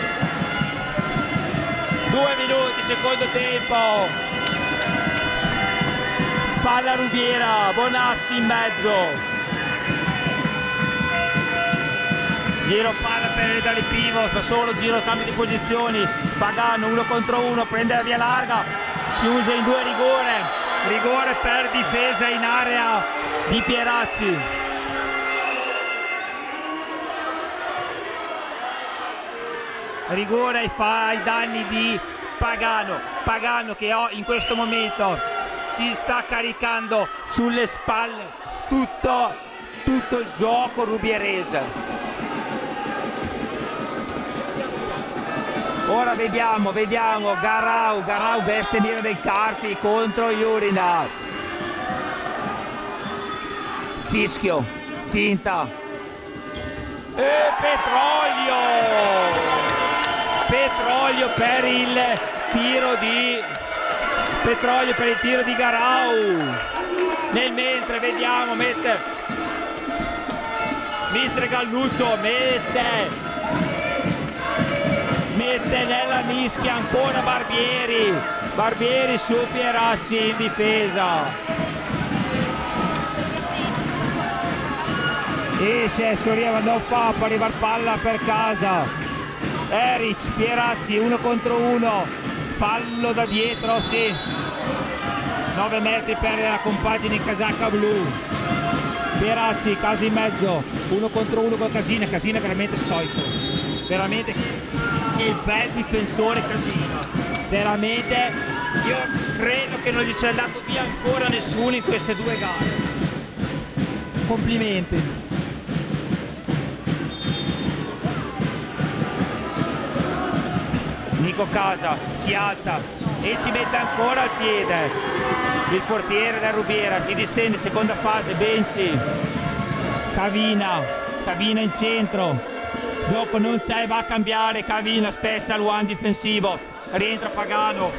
Due minuti, secondo tempo. Palla Rubiera, Bonassi in mezzo. Giro palla per Dali Pivot, ma solo giro cambio di posizioni. Pagano uno contro uno, prende la via larga, chiuso in due, rigore. Rigore per difesa in area di Pieracci. rigore fa ai danni di Pagano. Pagano che ho in questo momento ci sta caricando sulle spalle tutto, tutto il gioco rubierese. Ora vediamo, vediamo, Garau, Garau bestemmiera del Carpi contro Jurina. Fischio, finta. E Petrolio! Petrolio per il tiro di... Petrolio per il tiro di Garau. Nel mentre vediamo, mette... Mister Galluccio, mette... Mette nella mischia ancora Barbieri, Barbieri su Pieracci in difesa. Esce Soria, non fa, può arrivare palla per casa. Eric, Pieracci, uno contro uno, fallo da dietro, sì. nove metri per la compagine in casacca blu. Pieracci, Casa in mezzo, uno contro uno con Casina, Casina è veramente stoico, veramente... il bel difensore Casino, veramente io credo che non gli sia andato via ancora nessuno in queste due gare. Complimenti. Nico Casa si alza e ci mette ancora il piede il portiere da Rubiera, si distende, seconda fase, Benci, Cavina, Cavina in centro. Gioco non c'è, va a cambiare Cavina, special one difensivo, rientra Pagano.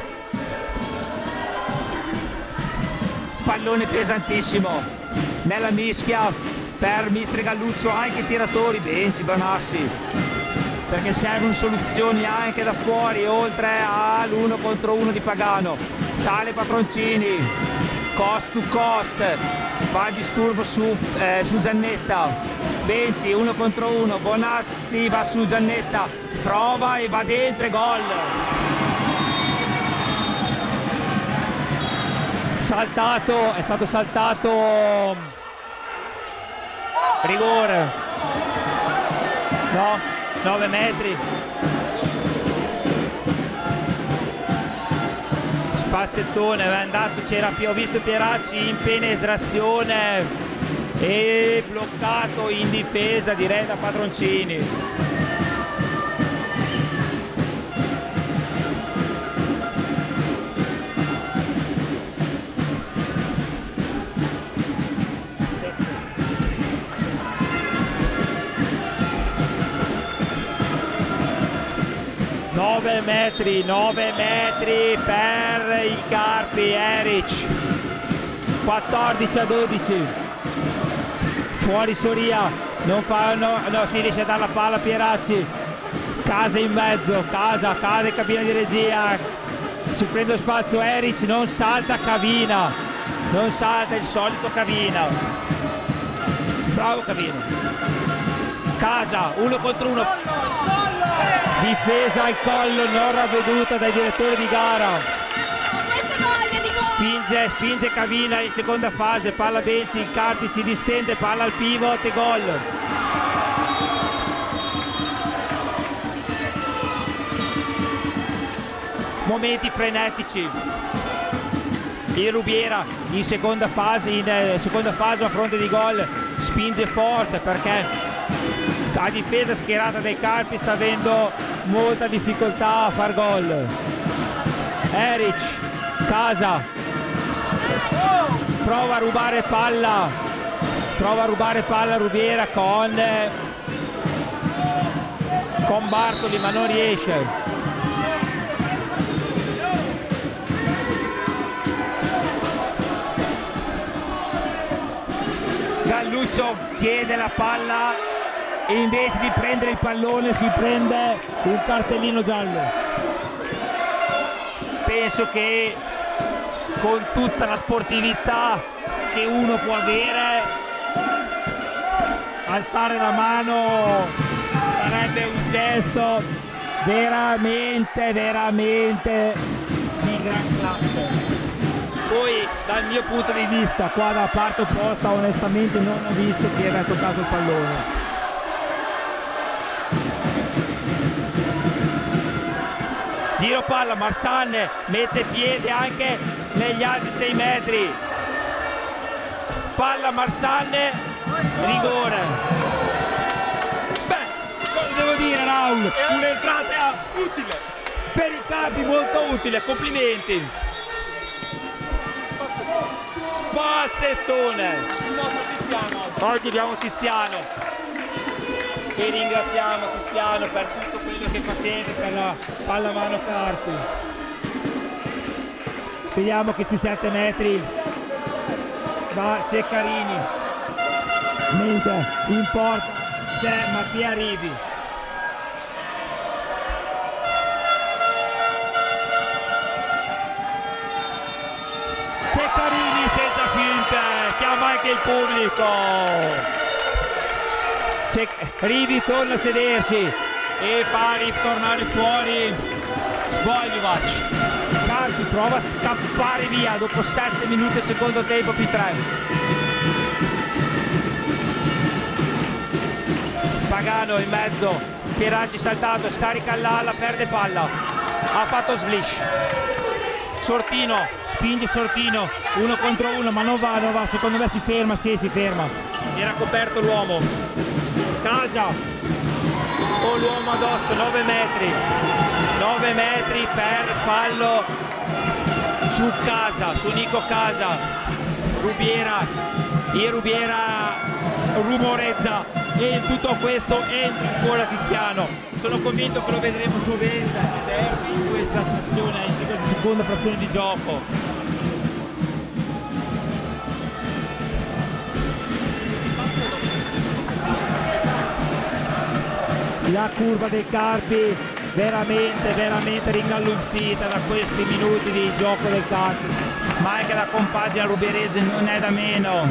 Pallone pesantissimo nella mischia per Mister Galluccio, anche tiratori, Benci, Banassi, perché servono soluzioni anche da fuori, oltre all'uno contro uno di Pagano. Sale Patroncini, cost to cost, va il disturbo su, eh, su Giannetta. Benci, uno contro uno, Bonassi va su Giannetta, prova e va dentro e gol. Saltato, è stato saltato, rigore, no, nove metri. Spazzettone, è andato, c'era più, ho visto Pieracci in penetrazione e bloccato in difesa, direi da Patroncini. nove metri, nove metri per il Carpi, Eric, quattordici a dodici. Fuori Soria, non fa, no, no, si riesce a dare la palla a Pieracci. Casa in mezzo, Casa, cade cabina di regia, si prende spazio Eric, non salta Cavina, non salta il solito Cavina. Bravo Cavina. Casa, uno contro uno. Difesa al collo non ravveduta dai direttori di gara. Spinge, spinge Cavina in seconda fase, palla Benci, il Carpi si distende, palla al pivot e gol. Momenti frenetici. Il Rubiera in seconda fase, in eh, seconda fase a fronte di gol, spinge forte perché la difesa schierata dai Carpi sta avendo molta difficoltà a far gol. Eric, Casa, prova a rubare palla, prova a rubare palla Rubiera con, con Bartoli, ma non riesce. Galluccio chiede la palla e invece di prendere il pallone si prende un cartellino giallo. Penso che con tutta la sportività che uno può avere, alzare la mano sarebbe un gesto veramente, veramente di gran classe. Poi dal mio punto di vista, qua da parte opposta, onestamente non ho visto chi aveva toccato il pallone. Giro palla, Marsan mette piede anche negli altri sei metri. Palla Marsan, rigore. Beh, cosa devo dire Raul? Un'entrata utile. Per i Carpi molto utile, complimenti. Spazzettone. Oggi abbiamo Tiziano. E ringraziamo Tiziano per tutto quello che fa sempre per la pallamano Carpi. Vediamo che sui sette metri va Ceccarini, mentre in porta c'è Mattia Rivi. Ceccarini senza finte, chiama anche il pubblico. Rivi torna a sedersi e fa ritornare fuori Vojnovac. Carpi prova a scappare via dopo sette minuti e secondo tempo più tre. Pagano in mezzo, Pieraggi saltato, scarica all'ala, perde palla, ha fatto sblish. Sortino, Spinge Sortino, uno contro uno, ma non va, non va, secondo me si ferma, sì, si ferma. era coperto l'uomo. Casa con l'uomo addosso, nove metri, nove metri per fallo su Casa, su Nico Casa. Rubiera, e Rubiera rumoreggia e in tutto questo entra ancora Tiziano. Sono convinto che lo vedremo sovente in questa frazione, in questa seconda frazione di gioco. La curva dei Carpi veramente, veramente ringallonzita da questi minuti di gioco del Carpi. Ma anche la compagine rubierese non è da meno.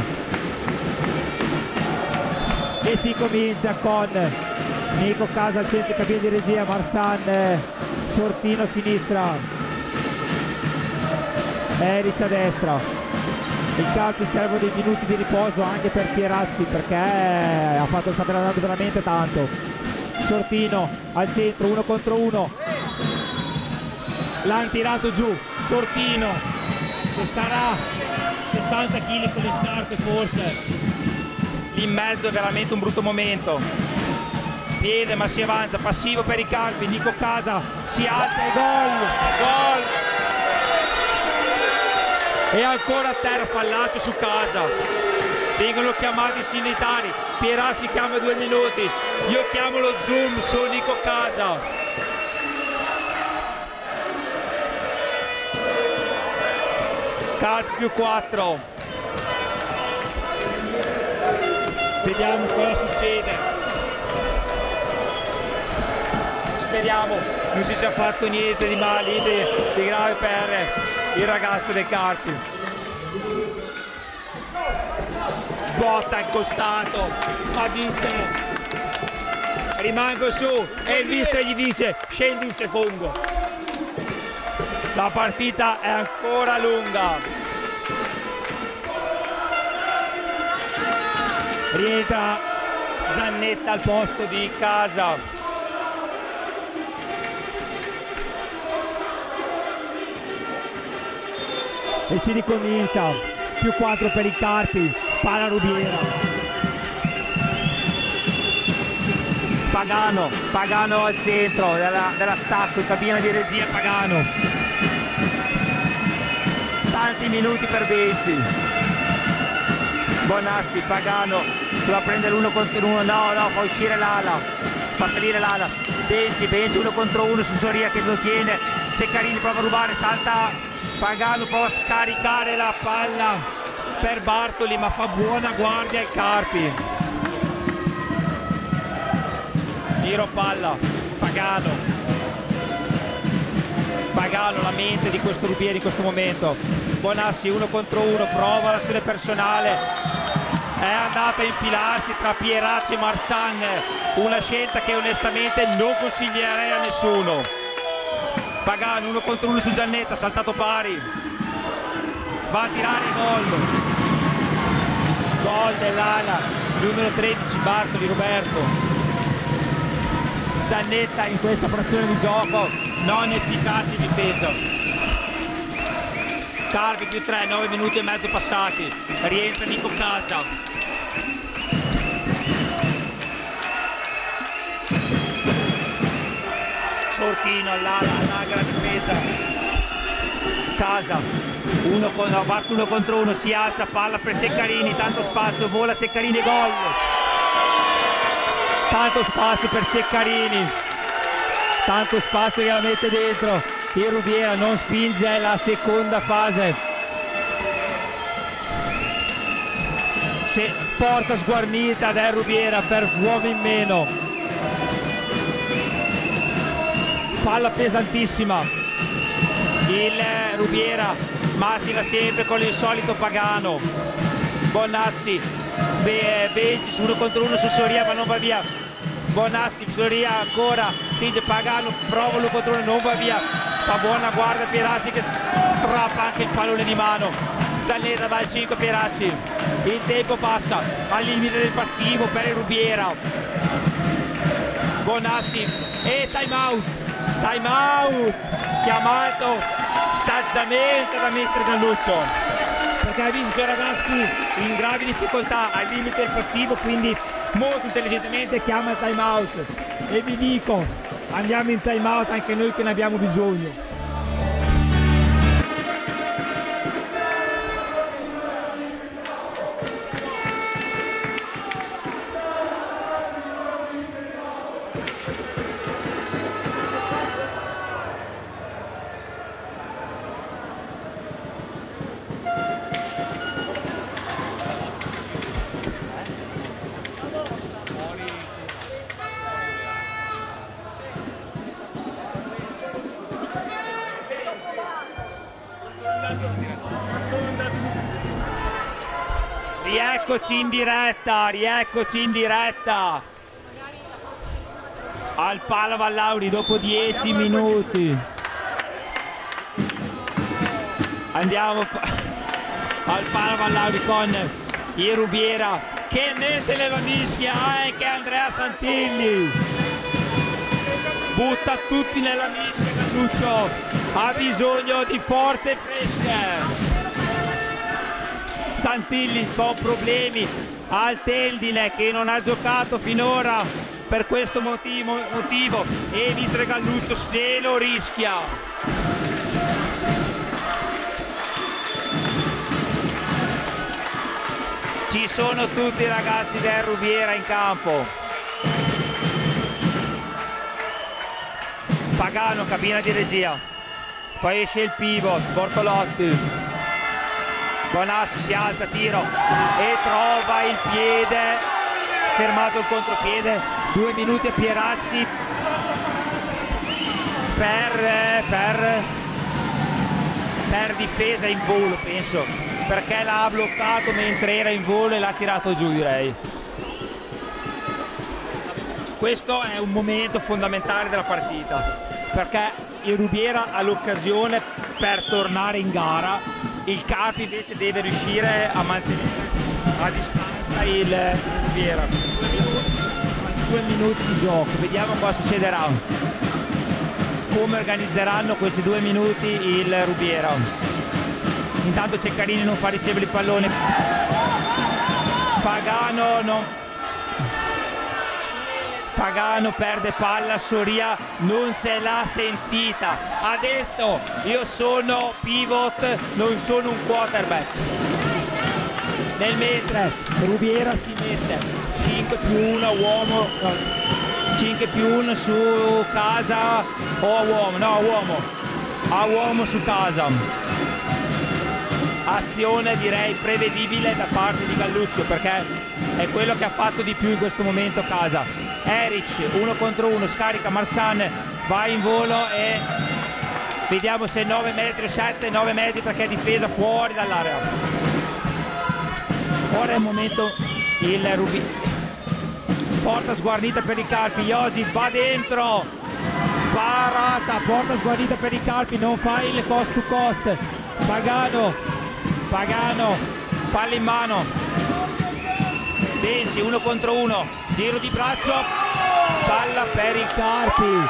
E si comincia con Nico Casa al centro cabina di regia, Marsan, Sortino a sinistra, Eric a destra. Il Carpi servono dei minuti di riposo anche per Pierazzi perché ha fatto, sta andando veramente tanto. Sortino al centro, uno contro uno, l'hanno tirato giù, Sortino che sarà sessanta chili con le scarpe forse. Lì in mezzo è veramente un brutto momento. Piede ma si avanza, passivo per i Carpi, Nico Casa si alza e gol, gol. E ancora a terra, fallaccio su Casa. Vengono chiamati i sanitari, Pierazzi chiama due minuti, io chiamo lo zoom su Nico Casa. Carpi più quattro. Vediamo cosa succede. Speriamo non si sia fatto niente di male, di, di grave per il ragazzo dei Carpi. Botta incostato, ma dice rimango su e il mister gli dice scendi un secondo. La partita è ancora lunga. Rientra Zannetta al posto di Casa. E si ricomincia, più quattro per i Carpi, palla Rubiera. Pagano, Pagano al centro della, dell'attacco, in cabina di regia Pagano. Tanti minuti per Benzi. Bonassi, Pagano, si va a prendere uno contro uno, no, no, fa uscire l'ala, fa salire l'ala. Benzi, Benzi uno contro uno su Soria che lo tiene, Ceccarini prova a rubare, salta Pagano, prova a scaricare la palla per Bartoli, ma fa buona guardia il Carpi. Giro palla, Pagano. Pagano, la mente di questo Rubiera in questo momento. Bonassi uno contro uno, prova l'azione personale. È andata a infilarsi tra Pierazzi e Marsan, una scelta che onestamente non consiglierei a nessuno. Pagano uno contro uno su Zannetta, saltato pari. Va a tirare gol. Gol dell'ala numero tredici, Bartoli Roberto. Zannetta in questa frazione di gioco non efficace in difesa. Carpi più tre, nove minuti e mezzo passati, rientra Nico Casa. Sortino all'ala, allarga la difesa. Casa, uno, con, no, uno contro uno, si alza, palla per Ceccarini, tanto spazio, vola Ceccarini, gol. Tanto spazio per Ceccarini, tanto spazio che la mette dentro. Il Rubiera non spinge la seconda fase. Se porta sguarnita del Rubiera per uomo in meno. Palla pesantissima. Il Rubiera macina sempre con il solito Pagano. Bonassi, Be Bencis uno contro uno su Soria ma non va via. Bonassi, Soria ancora, stringe Pagano, prova uno contro uno, non va via. Fa buona guardia Pieracci che strappa anche il pallone di mano. Zannetta va al cinque, Pieracci. Il tempo passa al limite del passivo per il Rubiera. Bonassi e time out. Time out chiamato saggiamente da mister Galluccio, perché ha visto i suoi ragazzi in gravi difficoltà al limite del passivo, quindi molto intelligentemente chiama il time out. E vi dico, andiamo in time out anche noi che ne abbiamo bisogno. Rieccoci in diretta, rieccoci in diretta al Pala Vallauri dopo dieci minuti. Andiamo al Pala Vallauri con il Rubiera che mette nella mischia anche Andrea Santilli. Butta tutti nella mischia Galluccio, ha bisogno di forze fresche. Santilli con problemi al tendine che non ha giocato finora per questo motivo, motivo e mister Galluccio se lo rischia. Ci sono tutti i ragazzi del Rubiera in campo. Pagano, cabina di regia, poi esce il pivot, Bortolotti. Bonassi si alza, tiro e trova il piede, fermato il contropiede, due minuti a Pierazzi per, per, per difesa in volo, penso, perché l'ha bloccato mentre era in volo e l'ha tirato giù, direi. Questo è un momento fondamentale della partita, perché il Rubiera ha l'occasione per tornare in gara. Il Carpi invece deve riuscire a mantenere a distanza il, il Rubiera. Due minuti, due minuti di gioco, vediamo cosa succederà. Come organizzeranno questi due minuti il Rubiera. Intanto Ceccarini non fa ricevere il pallone. Pagano non... Pagano perde palla, Soria non se l'ha sentita, ha detto io sono pivot, non sono un quarterback. Nel mentre Rubiera si mette cinque più uno uomo, no, cinque più uno su Casa o a uomo, no a uomo, a uomo su Casa. Azione direi prevedibile da parte di Galluccio, perché è quello che ha fatto di più in questo momento Casa. Eric uno contro uno, scarica Marsan, va in volo e vediamo se nove metri o sette, nove metri perché è difesa fuori dall'area. Ora è il momento, il Rubi porta sguarnita per i Carpi, Josi va dentro, parata, porta sguarnita per i Carpi, non fa il cost to cost. Pagano, Pagano, palla in mano, Benci uno contro uno, giro di braccio, palla per il Carpi.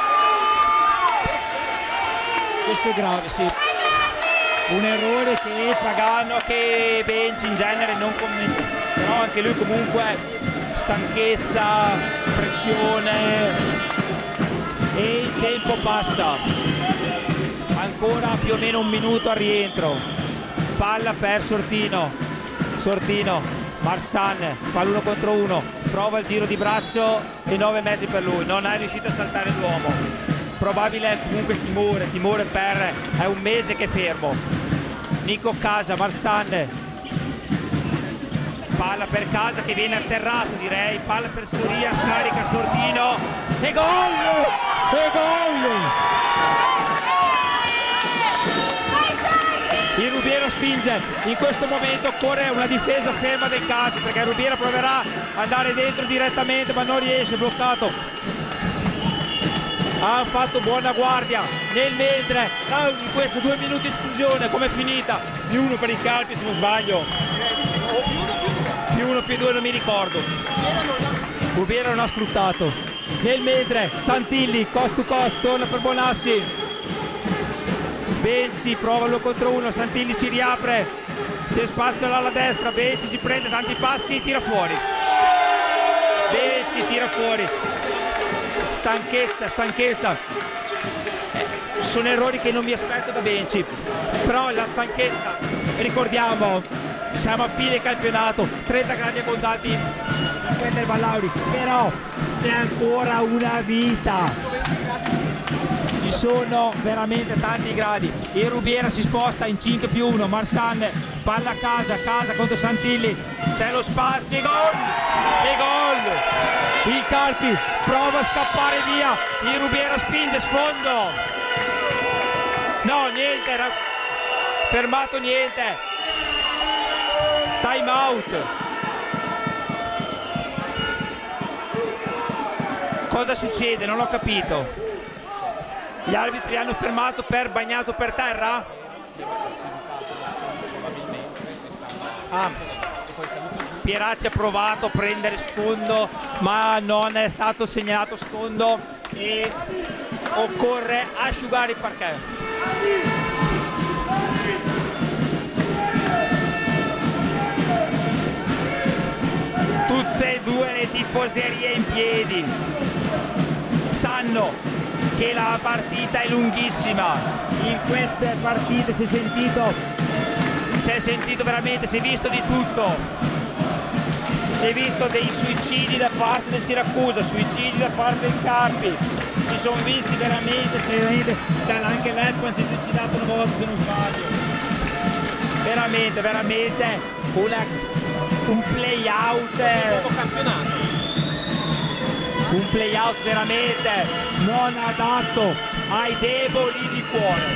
Questo è grave, sì. Un errore che Pagano, che Benci in genere non commenta, però anche lui comunque stanchezza, pressione, e il tempo passa. Ancora più o meno un minuto al rientro. Palla per Sortino. Sortino, Marsan fa l'uno contro uno, prova il giro di braccio e nove metri per lui, non è riuscito a saltare l'uomo. Probabile comunque timore, timore per è un mese che è fermo. Nico Casa, Marsan, palla per Casa che viene atterrato, direi, palla per Soria, scarica Sortino e gol! E gol! Il Rubiera spinge, in questo momento occorre una difesa ferma del Carpi perché Rubiera proverà ad andare dentro direttamente ma non riesce, bloccato. Ha fatto buona guardia nel mentre in questi due minuti esclusione, com'è finita? Più uno per il Carpi se non sbaglio, più uno più due non mi ricordo. Rubiera non ha sfruttato. Nel mentre Santilli cost to cost torna per Bonassi, Benci prova l'uno contro uno, Santilli si riapre, c'è spazio alla destra, Benci si prende tanti passi, tira fuori, Benci tira fuori. Stanchezza, stanchezza, sono errori che non mi aspetto da Benci, però la stanchezza, ricordiamo, siamo a fine campionato, trenta gradi abbondanti in quel del Vallauri, però c'è ancora una vita, ci sono veramente tanti gradi. Il Rubiera si sposta in cinque più uno, Marsan, palla a Casa, Casa contro Santilli, c'è lo spazio, e gol! E gol! Il Carpi prova a scappare via, il Rubiera spinge, sfondo, no niente, era fermato niente, time out. Cosa succede? Non ho capito. Gli arbitri hanno fermato per bagnato per terra? Ah. Pieracci ha provato a prendere sfondo ma non è stato segnalato sfondo e occorre asciugare il parquet. Tutte e due le tifoserie in piedi sanno che la partita è lunghissima. In queste partite si è sentito, si è sentito veramente, si è visto di tutto. Si è visto dei suicidi da parte del Siracusa, suicidi da parte del Carpi, si sono visti veramente, veramente anche l'Eppan si è suicidato una volta se non sbaglio. Veramente, veramente una, un play out, un play out veramente non adatto ai deboli di cuore.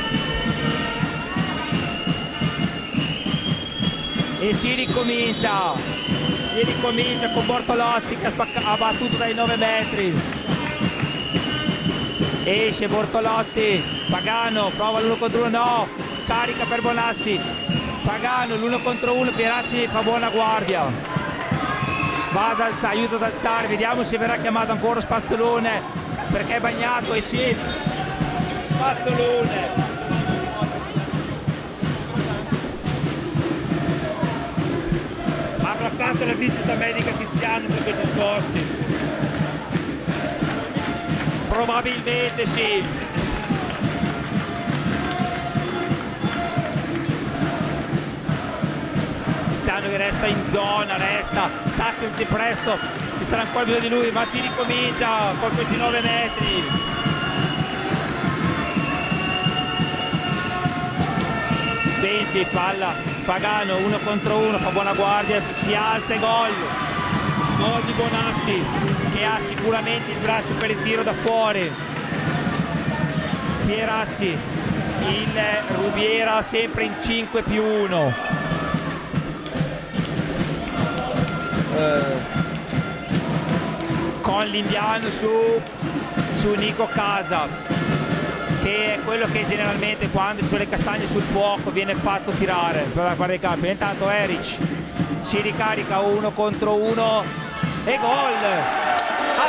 E si ricomincia. E ricomincia con Bortolotti che ha battuto dai nove metri, esce Bortolotti, Pagano prova l'uno contro uno, no, scarica per Bonassi, Pagano l'uno contro uno, Pieracci fa buona guardia, va ad alzare, aiuta ad alzare, vediamo se verrà chiamato ancora Spazzolone perché è bagnato, e sì, Spazzolone. Avrà fatto la visita medica Tiziano per questi sforzi? Probabilmente sì. Tiziano che resta in zona, resta, sa che presto ci sarà ancora bisogno di lui, ma si ricomincia con questi nove metri. Benci, palla. Pagano uno contro uno, fa buona guardia, si alza e gol. Gol di Bonassi che ha sicuramente il braccio per il tiro da fuori. Pieracci, il Rubiera sempre in cinque più uno. Eh. Con l'indiano su, su Nico Casa, che è quello che generalmente quando ci sono le castagne sul fuoco viene fatto tirare per la guardia dei campi. Intanto Eric si ricarica uno contro uno e gol!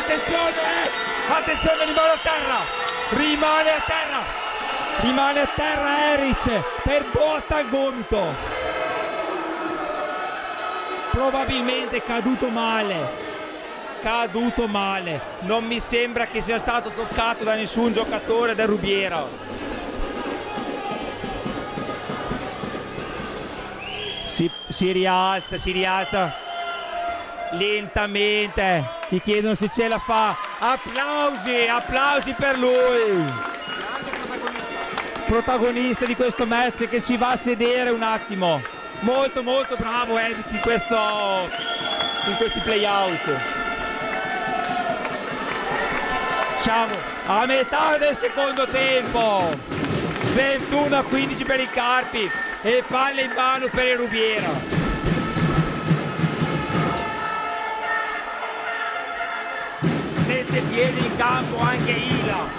attenzione, eh! Attenzione, rimane a terra, rimane a terra, rimane a terra Erich per botta al gomito, probabilmente caduto male. Caduto male, non mi sembra che sia stato toccato da nessun giocatore del Rubiera. Si, si rialza, si rialza lentamente, gli chiedono se ce la fa. Applausi, applausi per lui, protagonista di questo match, che si va a sedere un attimo. Molto molto bravo Erich in, questo, in questi play-out. Siamo a metà del secondo tempo, ventuno a quindici per i Carpi e palla in mano per il Rubiera. Mette piedi in campo anche Ila.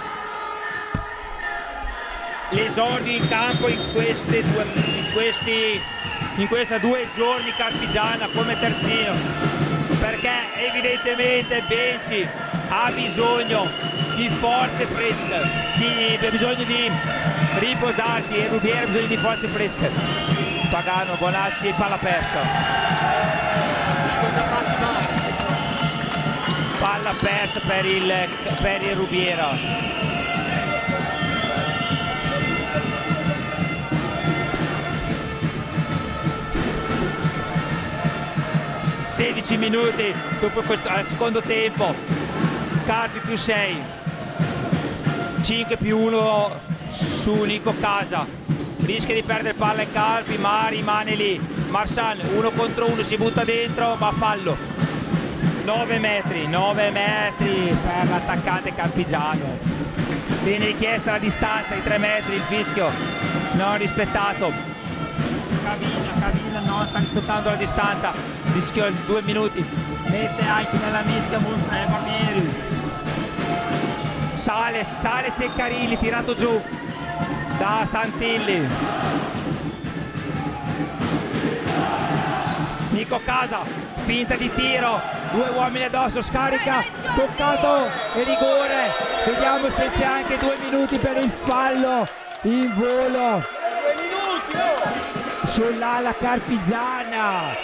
L'esordio in campo in, queste due, in, questi, in questa due giorni carpigiana come terzino, perché evidentemente Benci ha bisogno di forze fresche, di, ha bisogno di riposarsi, e Rubiera ha bisogno di forze fresche. Pagano, Bonassi, palla persa. Palla persa per il, per il Rubiera. sedici minuti dopo questo, al secondo tempo, Carpi più sei, cinque più uno su Nico Casa, rischia di perdere palla ai Carpi ma rimane lì. Marsan uno contro uno, si butta dentro ma fallo. nove metri, nove metri per l'attaccante carpigiano. Viene richiesta la distanza di tre metri, il fischio non rispettato. Cavina, Cavina non sta rispettando la distanza, rischio due minuti, mette anche nella mischia eh, Barbieri. Sale, sale Ceccarini, tirato giù da Santilli. Nico Casa, finta di tiro, due uomini addosso, scarica, toccato e rigore. Vediamo se c'è anche due minuti per il fallo in volo sull'ala carpigiana.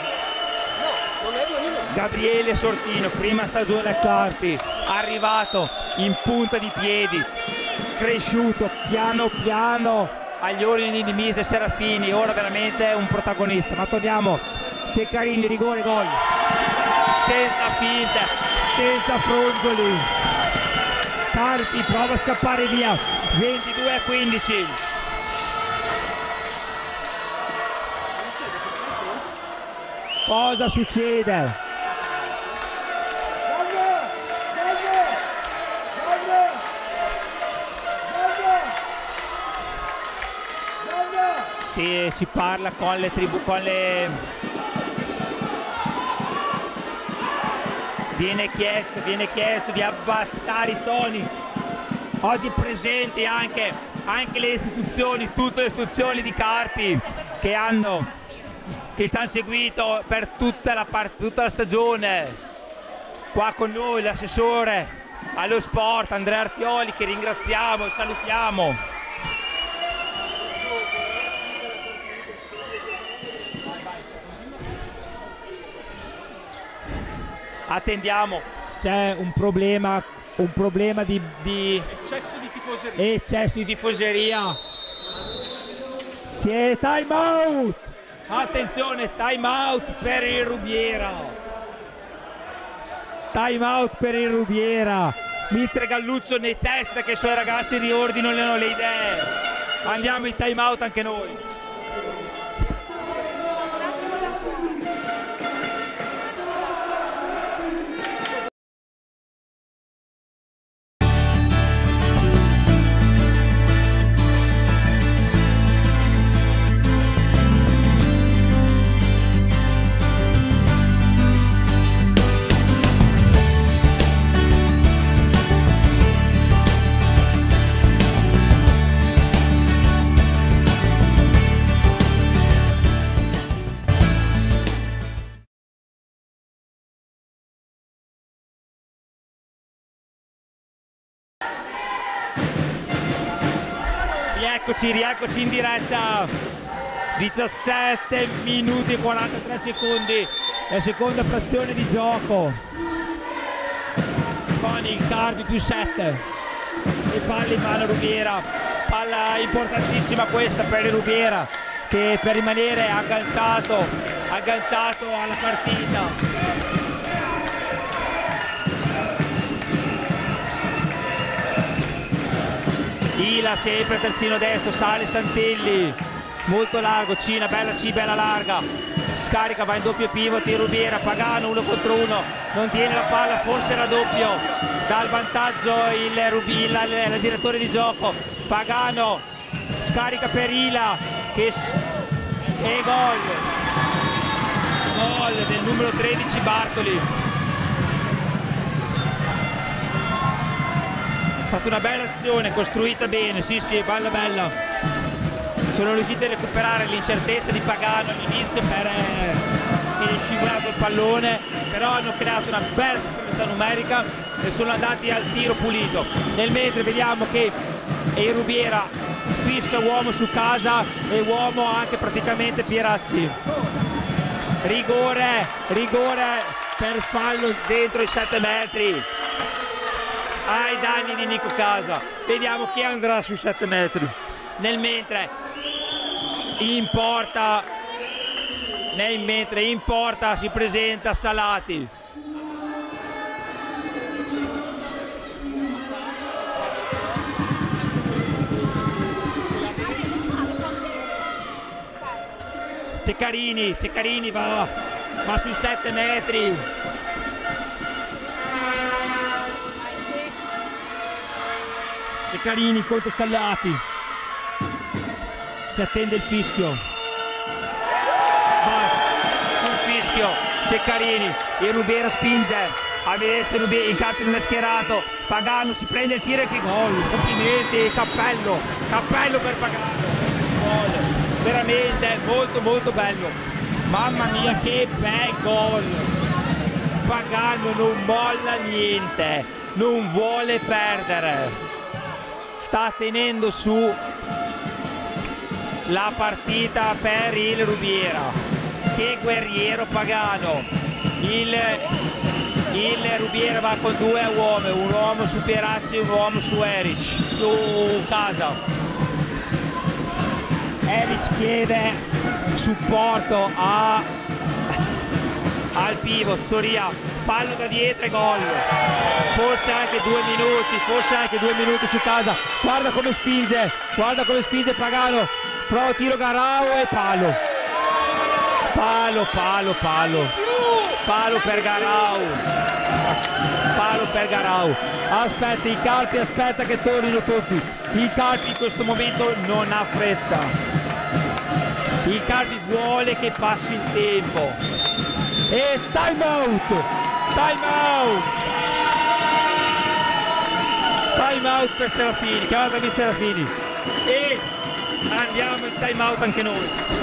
Gabriele Sortino, prima stagione a Carpi, arrivato in punta di piedi, cresciuto piano piano agli ordini di mister Serafini, ora veramente è un protagonista. Ma torniamo, Ceccarini, rigore, gol, senza finte, senza fronzoli. Carpi prova a scappare via, ventidue a quindici. Cosa succede? Si, si parla con le tribù, con le... Viene chiesto, viene chiesto di abbassare i toni. Oggi presenti anche, anche le istituzioni, tutte le istituzioni di Carpi che hanno, che ci hanno seguito per tutta la, tutta la stagione. Qua con noi l'assessore allo sport Andrea Artioli, che ringraziamo e salutiamo. Attendiamo, c'è un problema, un problema di, di eccesso di tifoseria. Eccesso di tifoseria. Si è time out. Attenzione, time out per il Rubiera. Time out per il Rubiera. Mitre Galluccio necessita che i suoi ragazzi riordinino le idee. Andiamo in time out anche noi. Rieccoci, rieccoci in diretta. diciassette minuti e quarantatré secondi, la seconda frazione di gioco. Con il Carpi più sette. E palla in mano Rubiera. Palla importantissima questa per il Rubiera, che per rimanere agganciato, agganciato alla partita. Ila sempre terzino destro, sale Santelli, molto largo, Cina, bella C, bella larga, scarica, va in doppio pivot, Rubiera, Pagano uno contro uno, non tiene la palla, forse raddoppio, dà il vantaggio il, Rubi, il, il, il direttore di gioco. Pagano scarica per Ila che e gol, gol del numero tredici Bartoli. È stata una bella azione, costruita bene, sì sì, bella bella. Sono riusciti a recuperare l'incertezza di Pagano all'inizio per eh, che è scivolato il pallone, però hanno creato una bella superiorità numerica e sono andati al tiro pulito. Nel mentre vediamo che il Rubiera fissa uomo su Casa e uomo anche praticamente Pieracci. Rigore, rigore per fallo dentro i sette metri. Ai danni di Nico Casa. Vediamo chi andrà sui sette metri. Nel mentre in porta, nel mentre in porta si presenta Salati. Ceccarini, Ceccarini va, va sui sette metri. Ceccarini contro Salati. Si attende il fischio. Va sul fischio. Ceccarini. E Rubiera spinge. A vedere se Rubiera in campo non è schierato. Pagano si prende il tiro e che gol. Complimenti, cappello. Cappello per Pagano. Gol. Veramente molto molto bello. Mamma mia che bel gol. Pagano non molla niente. Non vuole perdere. Sta tenendo su la partita per il Rubiera. Che guerriero Pagano. Il, il Rubiera va con due uomini, un uomo su Pieracci e un uomo su Eric, su Casa. Eric chiede supporto a, al pivot, Soria, fallo da dietro e gol. Forse anche due minuti, forse anche due minuti su Casa. Guarda come spinge, guarda come spinge Pagano. Prova tiro Garau e palo. Palo, palo, palo. Palo per Garau. Palo per Garau. Aspetta, i Carpi aspetta che tornino tutti. Il Carpi in questo momento non ha fretta. Il Carpi vuole che passi il tempo. E time out! Time out! Time out per Serafini, chiamatemi Serafini. E andiamo in time out anche noi.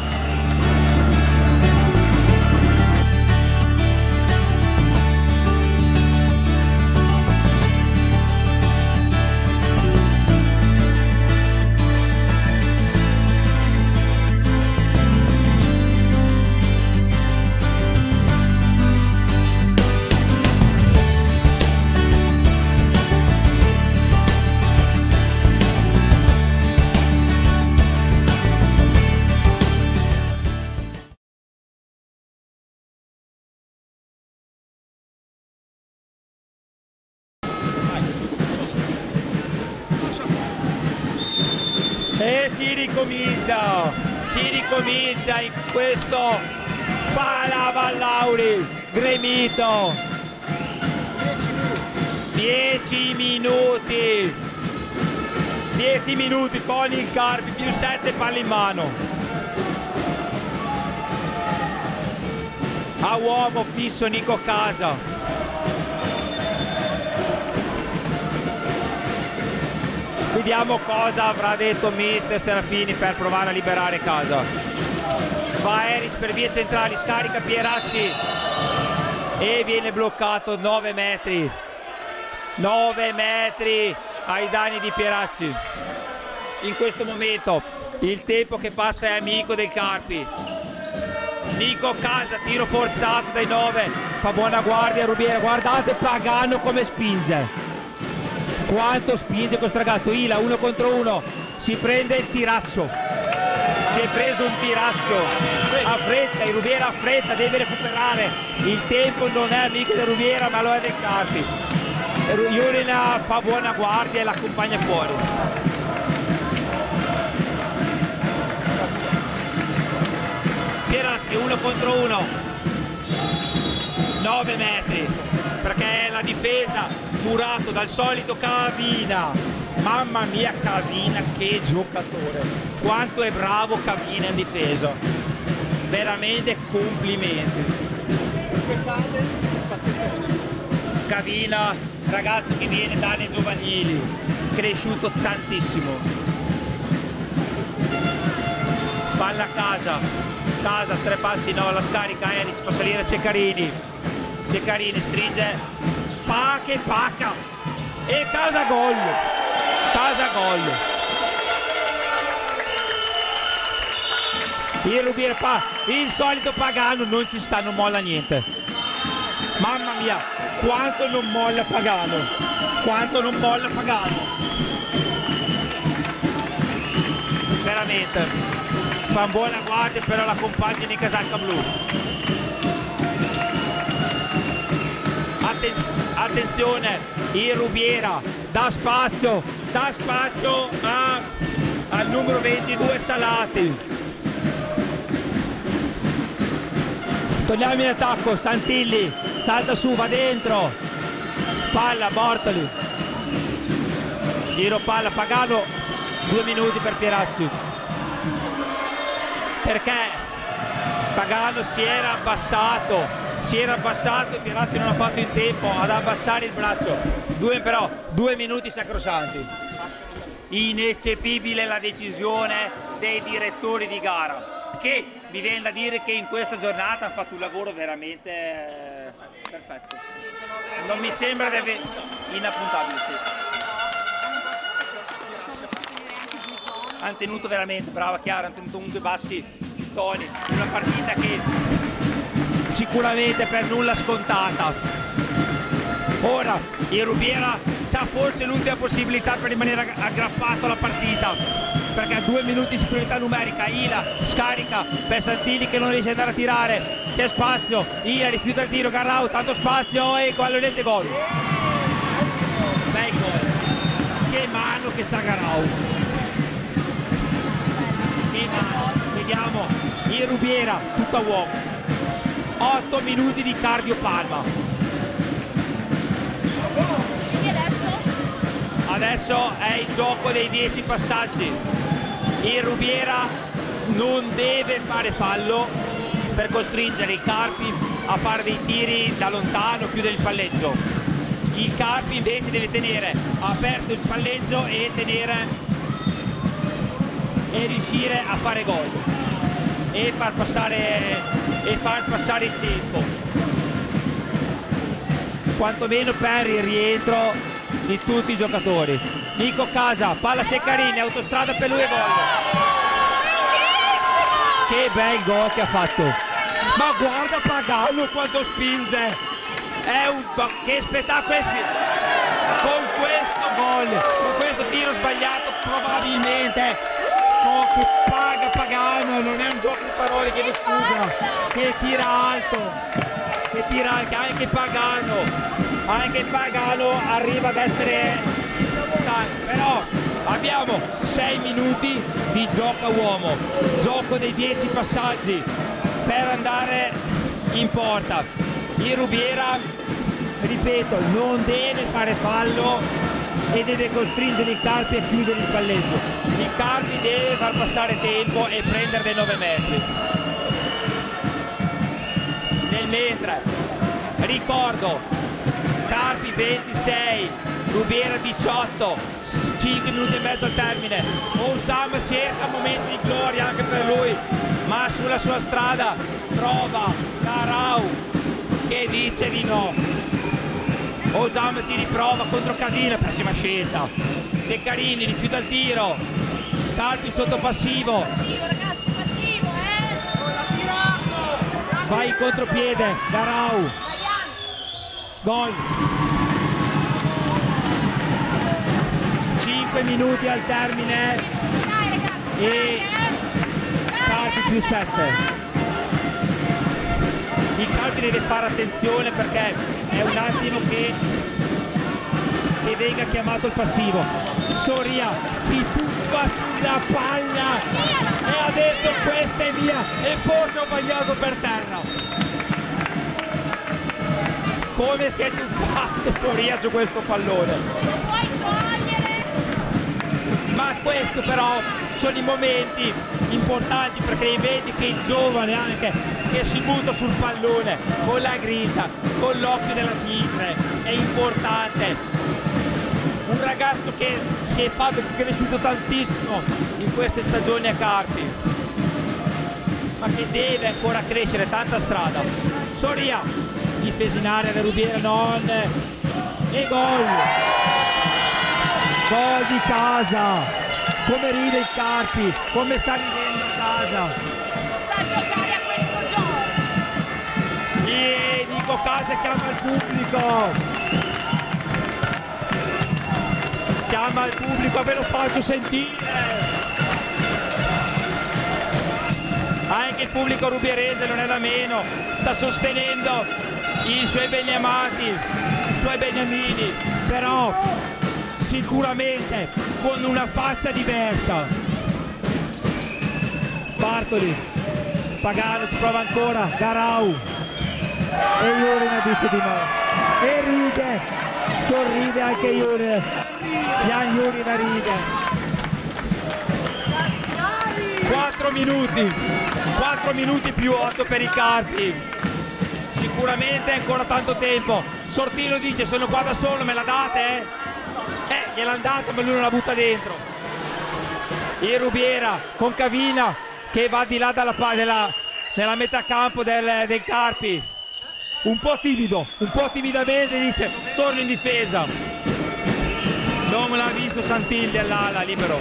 E si ricomincia, si ricomincia in questo Palavallauri gremito. dieci minuti, dieci minuti con il Carpi più sette palle in mano. A uomo fisso Nico Casa. Vediamo cosa avrà detto mister Serafini per provare a liberare Casa. Va Eric per vie centrali, scarica Pieracci e viene bloccato nove metri. nove metri ai danni di Pieracci. in questo momento. Il tempo che passa è amico del Carpi. Nico Casa, tiro forzato dai nove, fa buona guardia Rubiera. Guardate Pagano come spinge, quanto spinge questo ragazzo. Ila uno contro uno, si prende il tiraccio, si è preso un tiraccio, ha fretta, il Rubiera ha fretta, deve recuperare. Il tempo non è amico del Rubiera ma lo è del Carpi. Julina fa buona guardia e l'accompagna fuori. Pieracci uno contro uno, nove metri, perché la difesa murato dal solito Cavina. Mamma mia Cavina, che giocatore, quanto è bravo Cavina in difesa, veramente complimenti. Cavina, ragazzo che viene da anni giovanili, cresciuto tantissimo. Palla a Casa, Casa, tre passi, no, la scarica Eric, fa salire Ceccarini, Ceccarini stringe, pa che pacca, e Casa gol, Casa gol. Il Rubiera, pa, il solito Pagano, non ci sta, non molla niente. Mamma mia, quanto non molla Pagano, quanto non molla Pagano. Veramente, fa buona guardia però la compagine di casacca blu. Attenz attenzione, il Rubiera dà spazio, dà spazio a, al numero ventidue Salati. Torniamo in attacco, Santilli salta su, va dentro, palla Bortoli, giro palla Pagano, due minuti per Pieracci, perché Pagano si era abbassato, si era abbassato e Pieracci non ha fatto in tempo ad abbassare il braccio. Due, però, due minuti sacrosanti. Ineccepibile la decisione dei direttori di gara, che mi viene da dire che in questa giornata hanno fatto un lavoro veramente eh, perfetto. Non mi sembra di avere inappuntabile, sì. Hanno tenuto veramente, brava Chiara, hanno tenuto comunque bassi toni, una partita che sicuramente per nulla scontata. Ora il Rubiera ha forse l'ultima possibilità per rimanere aggrappato alla partita, perché ha due minuti di superiorità numerica. Ila scarica per Santini che non riesce ad andare a tirare, c'è spazio, Ila rifiuta il tiro, Garrau, tanto spazio e Guallolente gol. Bel gol, che mano che sta Garrau, che mano. Vediamo il Rubiera tutto a uomo, otto minuti di cardio Palma. Adesso è il gioco dei dieci passaggi. Il Rubiera non deve fare fallo per costringere i Carpi a fare dei tiri da lontano, chiudere il palleggio. Il Carpi invece deve tenere aperto il palleggio e tenere e riuscire a fare gol e far passare e far passare il tempo, quantomeno per il rientro di tutti i giocatori. Nico Casa, palla Ceccarini, autostrada per lui e gol. Che bel gol che ha fatto, ma guarda Pagano quanto spinge, è un che spettacolo è con questo gol, con questo tiro sbagliato probabilmente. Oh, che paga Pagano, non è un gioco di parole, chiedo scusa, che tira alto, che tira anche, anche Pagano, anche Pagano arriva ad essere stanco, però abbiamo sei minuti di gioco a uomo, gioco dei dieci passaggi per andare in porta. Il Rubiera, ripeto, non deve fare fallo e deve costringere i Carpi a chiudere il palleggio. Il Carpi deve far passare tempo e prendere dei nove metri. Nel mentre, ricordo, Carpi ventisei, Rubiera diciotto, cinque minuti e mezzo al termine. Osama cerca momenti di gloria anche per lui, ma sulla sua strada trova Garrau che dice di no. Osama ci riprova contro Cavina, pessima scelta. Ceccarini rifiuta il tiro, Carpi sotto passivo. Passivo, ragazzi, passivo, eh! Vai in contropiede, Garau. Gol. cinque minuti al termine. Dai, ragazzi! E Carpi più sette. Il Carpi deve fare attenzione perché è un attimo che, che venga chiamato il passivo. Soria si tuffa sulla palla e ha detto questa è mia e forse ho sbagliato per terra. Come si è tuffato Soria su questo pallone? Lo puoi togliere! Ma questo però sono i momenti importanti perché vedi che il giovane anche che si butta sul pallone con la grinta, con l'occhio della tigre, è importante. Un ragazzo che si è fatto cresciuto tantissimo in queste stagioni a Carpi, ma che deve ancora crescere, tanta strada. Soria, difesa in area da Rubiera, non, e gol! Gol di casa! Come ride il Carpi, come sta ridendo a casa. Sa giocare a questo gioco. E Nico Casa chiama il pubblico. Chiama il pubblico, ve lo faccio sentire. Anche il pubblico rubierese non è da meno, sta sostenendo i suoi beniamati, i suoi beniamini, però sicuramente con una faccia diversa. Bartoli, Pagano ci prova ancora, Garau. E Jurina dice di no. E ride, sorride anche Jurina. Jan Jurina ride. quattro minuti, quattro minuti più otto per i Carpi. Sicuramente ancora tanto tempo. Sortino dice sono qua da solo, me la date? Eh, gliel'ha andata ma lui non la butta dentro. E Rubiera con Cavina che va di là dalla, della, nella metà campo del, del Carpi. Un po' timido, un po' timidamente dice torno in difesa. Non l'ha visto Santilli all'ala, libero.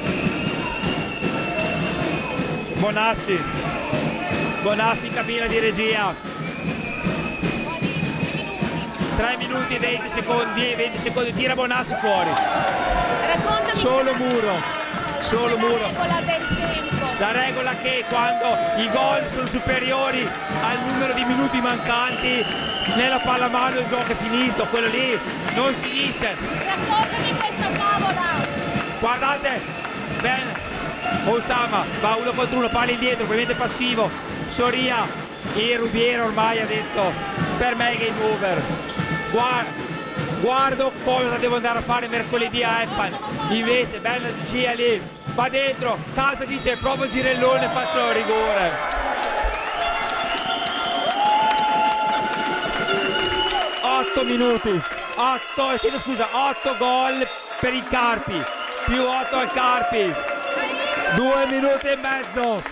Bonassi, Bonassi in cabina di regia. tre minuti e venti secondi, venti secondi, tira Bonassi fuori. Raccontami Solo Muro, solo la Muro. regola del tempo. La regola che quando i gol sono superiori al numero di minuti mancanti nella pallamano il gioco è finito, quello lì non si dice. Raccontami questa favola. Guardate, bene, Osama va uno contro uno, palla indietro, ovviamente passivo, Soria e Rubiera ormai ha detto per me game over. Guarda, guardo cosa devo andare a fare mercoledì a Eppan, invece bella Gia lì, va dentro, Casa dice provo il girellone e faccio il rigore. otto minuti, otto, chiedo scusa, otto gol per i Carpi, più otto al Carpi, due minuti e mezzo.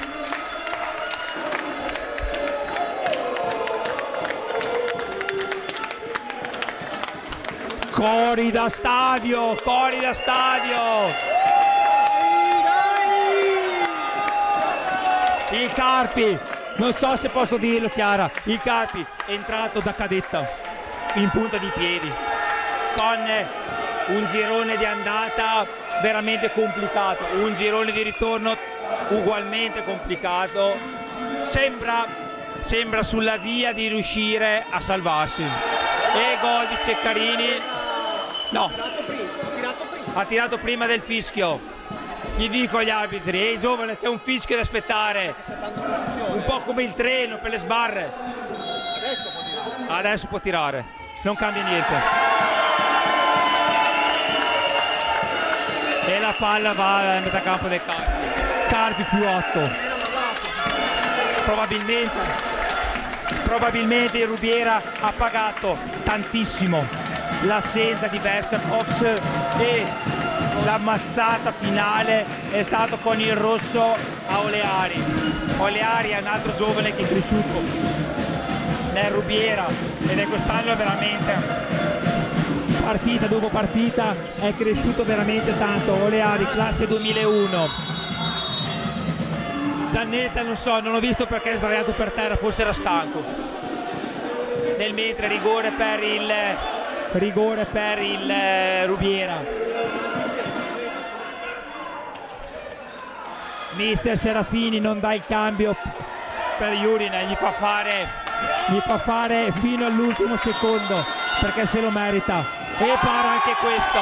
Cori da stadio, cori da stadio. Il Carpi, non so se posso dirlo Chiara, il Carpi è entrato da cadetta in punta di piedi con un girone di andata veramente complicato, un girone di ritorno ugualmente complicato, sembra, sembra sulla via di riuscire a salvarsi. E gol di Ceccarini, no, ha tirato prima del fischio. Gli dico agli arbitri, ehi giovane, c'è un fischio da aspettare, un po' come il treno per le sbarre. Adesso può tirare, non cambia niente. E la palla va alla metà campo del Carpi. Carpi più otto. Probabilmente, probabilmente Rubiera ha pagato tantissimo l'assenza di Versakovs e la mazzata finale è stato con il rosso a Oleari. Oleari è un altro giovane che è cresciuto nel Rubiera ed è quest'anno veramente partita dopo partita è cresciuto veramente tanto. Oleari, classe duemilauno. Giannetta non so, non ho visto perché è sdraiato per terra, forse era stanco. Nel mentre rigore per il rigore per il eh, Rubiera. Mister Serafini non dà il cambio Per Jurina, gli fa fare gli fa fare fino all'ultimo secondo perché se lo merita. e para anche questo.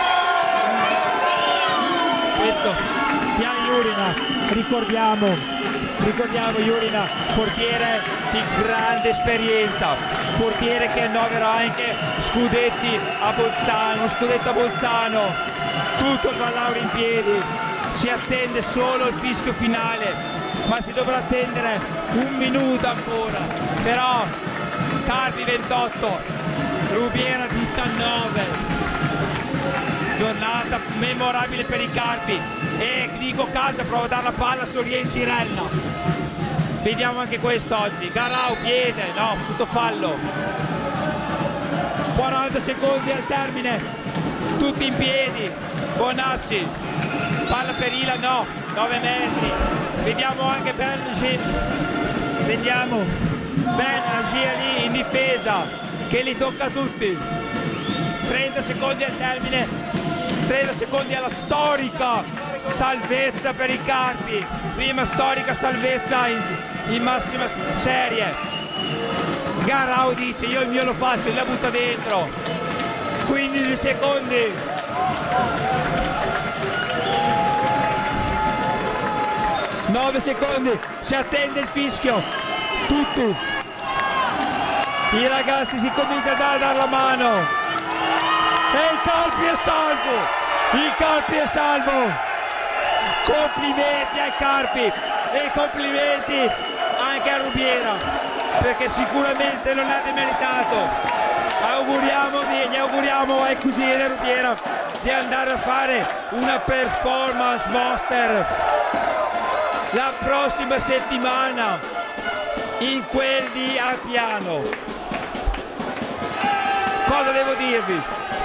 Questo Pian Jurina, ricordiamo, ricordiamo Jurina, portiere Di grande esperienza, portiere che annovera anche scudetti a Bolzano, scudetto a Bolzano, tutto con la laurea in piedi. Si attende solo il fischio finale, ma si dovrà attendere un minuto ancora. Però Carpi ventotto, Rubiera diciannove, giornata memorabile per i Carpi. E dico Casa prova a dare la palla a Sorien Girella. Vediamo anche questo oggi. Garau piede, no, sotto fallo. quaranta secondi al termine, tutti in piedi. Bonassi, palla per Ila, no, nove metri. Vediamo anche Benji, vediamo Benji lì in difesa che li tocca a tutti. trenta secondi al termine, trenta secondi alla storica salvezza per i Carpi, prima storica salvezza in, in massima serie. Garau dice io il mio lo faccio, e la butta dentro. quindici secondi, nove secondi, si attende il fischio, tutti i ragazzi si comincia a dare, dare la mano e il Carpi è salvo, il Carpi è salvo. Complimenti ai Carpi e complimenti anche a Rubiera perché sicuramente non l'ha demeritato. Auguriamo, gli auguriamo ai cugini Rubiera di andare a fare una performance monster la prossima settimana in quel di Appiano. Cosa devo dirvi?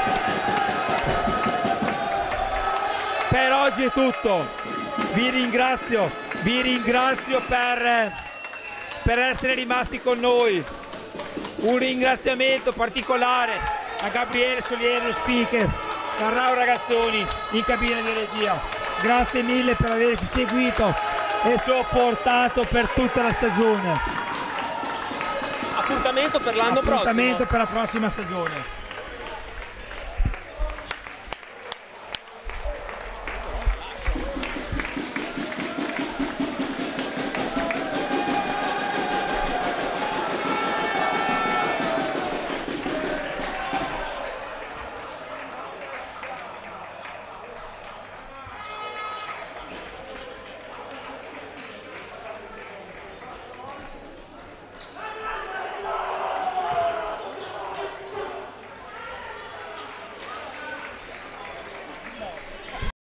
Per oggi è tutto. Vi ringrazio, vi ringrazio per, per essere rimasti con noi. Un ringraziamento particolare a Gabriele Soliero, speaker, a Rao Ragazzoni in cabina di regia. Grazie mille per averci seguito e sopportato per tutta la stagione. Appuntamento per l'anno prossimo. Appuntamento per la prossima stagione.